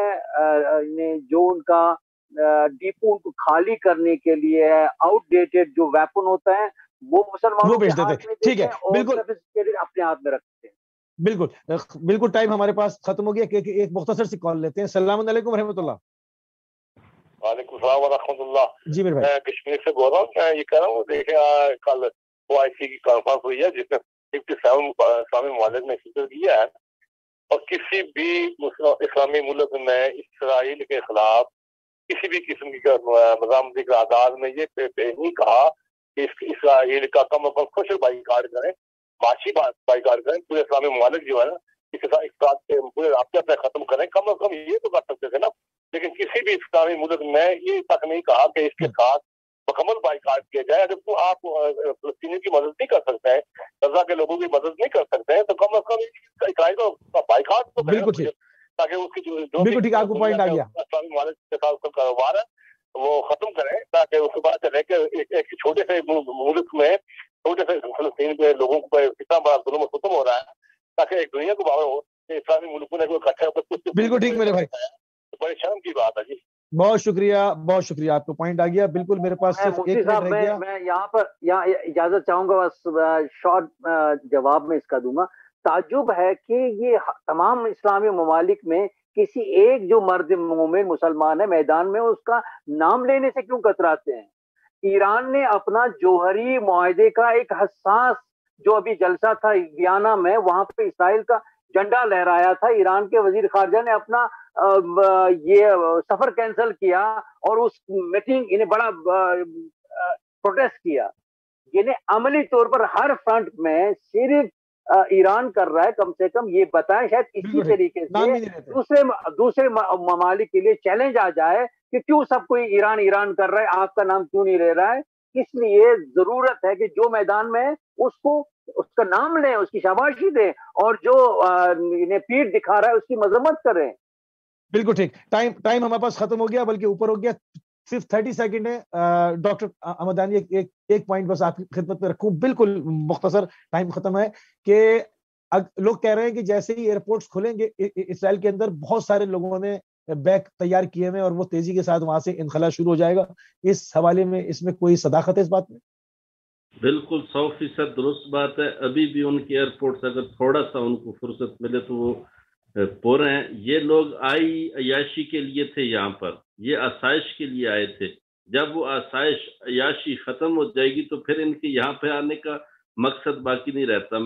میں جو ان کا ڈیپو کو خالی کرنے کے لیے آؤٹ ڈیٹڈ جو ویپن ہوتا ہے وہ مسلمانوں کے ہاتھ میں دیتے ہیں اور سفسٹیکیٹڈ اپنے ہاتھ میں رکھتے ہیں۔ بالکل بالکل، ٹائم ہمارے پاس ختم ہو گیا، ایک مختصر سی کال لیتے ہیں۔ السلام علیکم ورحمۃ اللہ۔ وعلیکم السلام ورحمۃ اللہ۔ جی میرے بھائی، میں کشمیر سے بول رہا ہوں۔ میں یہ کہہ رہا ہوں، دیکھیں کل او آئی سی کی کانفرنس ہوئی ہے جس میں ففٹی سیون اسلامی ممالک نے شرکت کیا ہے، اور کسی بھی اسلامی ملک میں اسرائیل کے خلاف کسی بھی قسم کی مزاحمتی قرارداد میں یہ نہیں کہا کہ اسرائیل کا کم از کم خوش بائیکاٹ کریں، معاشی بائیکاٹ کریں، پورے اسلامی ممالک جو ہے نا اس کے ساتھ پورے رابطے اپنے ختم کریں، کم از کم یہ تو کر سکتے تھے نا۔ لیکن کسی بھی اسلامی ملک نے یہ تک نہیں کہا کہ اس کے ساتھ مکمل بائیکاٹ کیا جائے۔ جب تو آپ فلسطینیوں کی مدد نہیں کر سکتے ہیں، غزہ کے لوگوں کی مدد نہیں کر سکتے ہیں، تو کم از کم اسرائیل کا بائیکاٹ تو کریں، تاکہ اس کی جو اسلامی ممالک کے ساتھ اس کا کاروبار ہے وہ ختم کریں، تاکہ اس کے بعد چلے کہ ایک چھوٹے سے ملک میں چھوٹے سے فلسطین کے لوگوں کو اتنا بڑا ظلم و ستم ہو رہا ہے، تاکہ ایک دنیا کو باور ہو کہ اسلامی ملکوں نے کوئی اکٹھا کچھ۔ بالکل ٹھیک میرے بھائی، بڑے شرم کی بات ہے جی۔ بہت شکریہ، بہت شکریہ، آپ کو پوائنٹ آ گیا۔ بالکل میرے پاس صرف ایک منٹ رہ گیا۔ میں یہاں پر یہاں اجازت چاہوں گا، بس شارٹ جواب میں اس کا دوں گا۔ تعجب ہے کہ یہ تمام اسلامی ممالک میں کسی ایک جو مرد مومن مسلمان ہے میدان میں، اس کا نام لینے سے کیوں کتراتے ہیں؟ ایران نے اپنا جوہری معاہدے کا ایک حساس جو ابھی جلسہ تھا ویانا میں، وہاں پہ اسرائیل کا جھنڈا لہرایا تھا۔ ایران کے وزیر خارجہ نے اپنا یہ سفر کینسل کیا اور اس میٹنگ انہیں بڑا پروٹیسٹ کیا۔ یعنی عملی طور پر ہر فرنٹ میں صرف ایران کر رہا ہے۔ کم سے کم یہ بتائیں، شاید اسی طریقے سے دوسرے دوسرے ممالک کے لیے چیلنج آ جائے کہ کیوں سب کوئی ایران ایران کر رہا ہے، آپ کا نام کیوں نہیں لے رہا ہے۔ اس لیے ضرورت ہے کہ جو میدان میں اس کو اس کا نام لیں، اس کی شاباشی دیں، اور جو انہیں پیٹھ دکھا رہا ہے اس کی مذمت کریں۔ بالکل ٹھیک، ٹائم ٹائم ہمارے پاس ختم ہو گیا، بلکہ اوپر ہو گیا، صرف تھرٹی سیکنڈ ہے۔ ڈاکٹر حمدانی ایک ایک پوائنٹ بس آپ کی خدمت میں رکھوں، بالکل مختصر، ٹائم ختم ہے، کہ لوگ کہہ رہے ہیں کہ جیسے ہی ایئرپورٹس کھلیں گے اسرائیل کے اندر بہت سارے لوگوں نے بیگ تیار کیے ہوئے اور وہ تیزی کے ساتھ وہاں سے انخلا شروع ہو جائے گا۔ اس حوالے میں اس میں کوئی صداقت ہے اس بات میں؟ بالکل سو فیصد درست بات ہے۔ ابھی بھی ان کے ایئرپورٹس اگر تھوڑا سا ان کو فرصت ملے تو وہ پورے ہیں۔ یہ لوگ آئی عیاشی کے لیے تھے، یہاں پر یہ آسائش کے لیے آئے تھے۔ جب وہ آسائش عیاشی ختم ہو جائے گی تو پھر ان کے یہاں پہ آنے کا مقصد باقی نہیں رہتا۔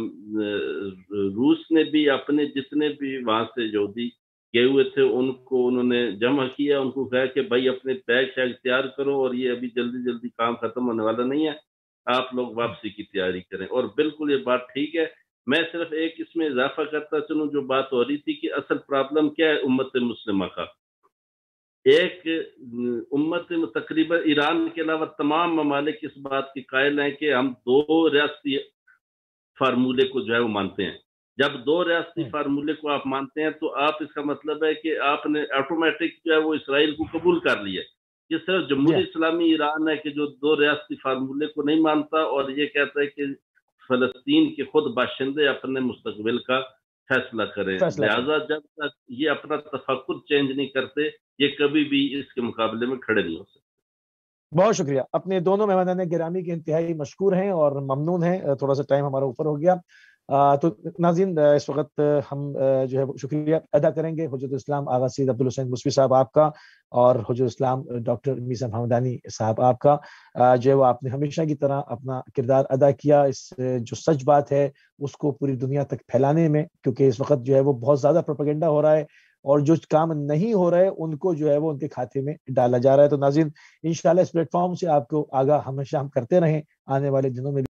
روس نے بھی اپنے جتنے بھی وہاں سے یہودی گئے ہوئے تھے ان کو انہوں نے جمع کیا، ان کو کہا کہ بھائی اپنے بیگ شیگ تیار کرو، اور یہ ابھی جلدی جلدی کام ختم ہونے والا نہیں ہے، آپ لوگ واپسی کی تیاری کریں۔ اور بالکل یہ بات ٹھیک ہے۔ میں صرف ایک اس میں اضافہ کرتا چلوں، جو بات ہو رہی تھی کہ اصل پرابلم کیا ہے امت مسلمہ کا۔ ایک امت تقریباً ایران کے علاوہ تمام ممالک اس بات کی قائل ہیں کہ ہم دو ریاستی فارمولے کو جو ہے وہ مانتے ہیں. جب دو ریاستی فارمولے کو آپ مانتے ہیں تو آپ اس کا مطلب ہے کہ آپ نے آٹومیٹک جو ہے وہ اسرائیل کو قبول کر لیا. جس طرح جمہوری اسلامی ایران ہے کہ جو دو ریاستی فارمولے کو نہیں مانتا اور یہ کہتا ہے کہ فلسطین کے خود باشندے اپنے مستقبل کا فیصلہ کریں. لہٰذا جب تک یہ اپنا تفکر چینج نہیں کرتے یہ کبھی بھی اس کے مقابلے میں کھڑے نہیں ہو سکتے. بہت شکریہ. اپنے دونوں مہمانان گرامی کے انتہائی مشکور ہیں اور ممنون ہیں. تھوڑا سا ٹائم ہمارا اوپر ہو گیا تو ناظرین اس وقت ہم جو ہے شکریہ ادا کریں گے حجت الاسلام آغا سید عبدالحسین موسوی صاحب آپ کا اور حجت الاسلام ڈاکٹر میثم حمدانی صاحب آپ کا. جو ہے وہ آپ نے ہمیشہ کی طرح اپنا کردار ادا کیا اس جو سچ بات ہے اس کو پوری دنیا تک پھیلانے میں, کیونکہ اس وقت جو ہے وہ بہت زیادہ پروپیگنڈا ہو رہا ہے اور جو کام نہیں ہو رہے ان کو جو ہے وہ ان کے کھاتے میں ڈالا جا رہا ہے. تو ناظرین انشاءاللہ اس پلیٹ فارم سے آپ کو آگاہ ہمیشہ ہم کرتے رہیں آنے والے دنوں میں.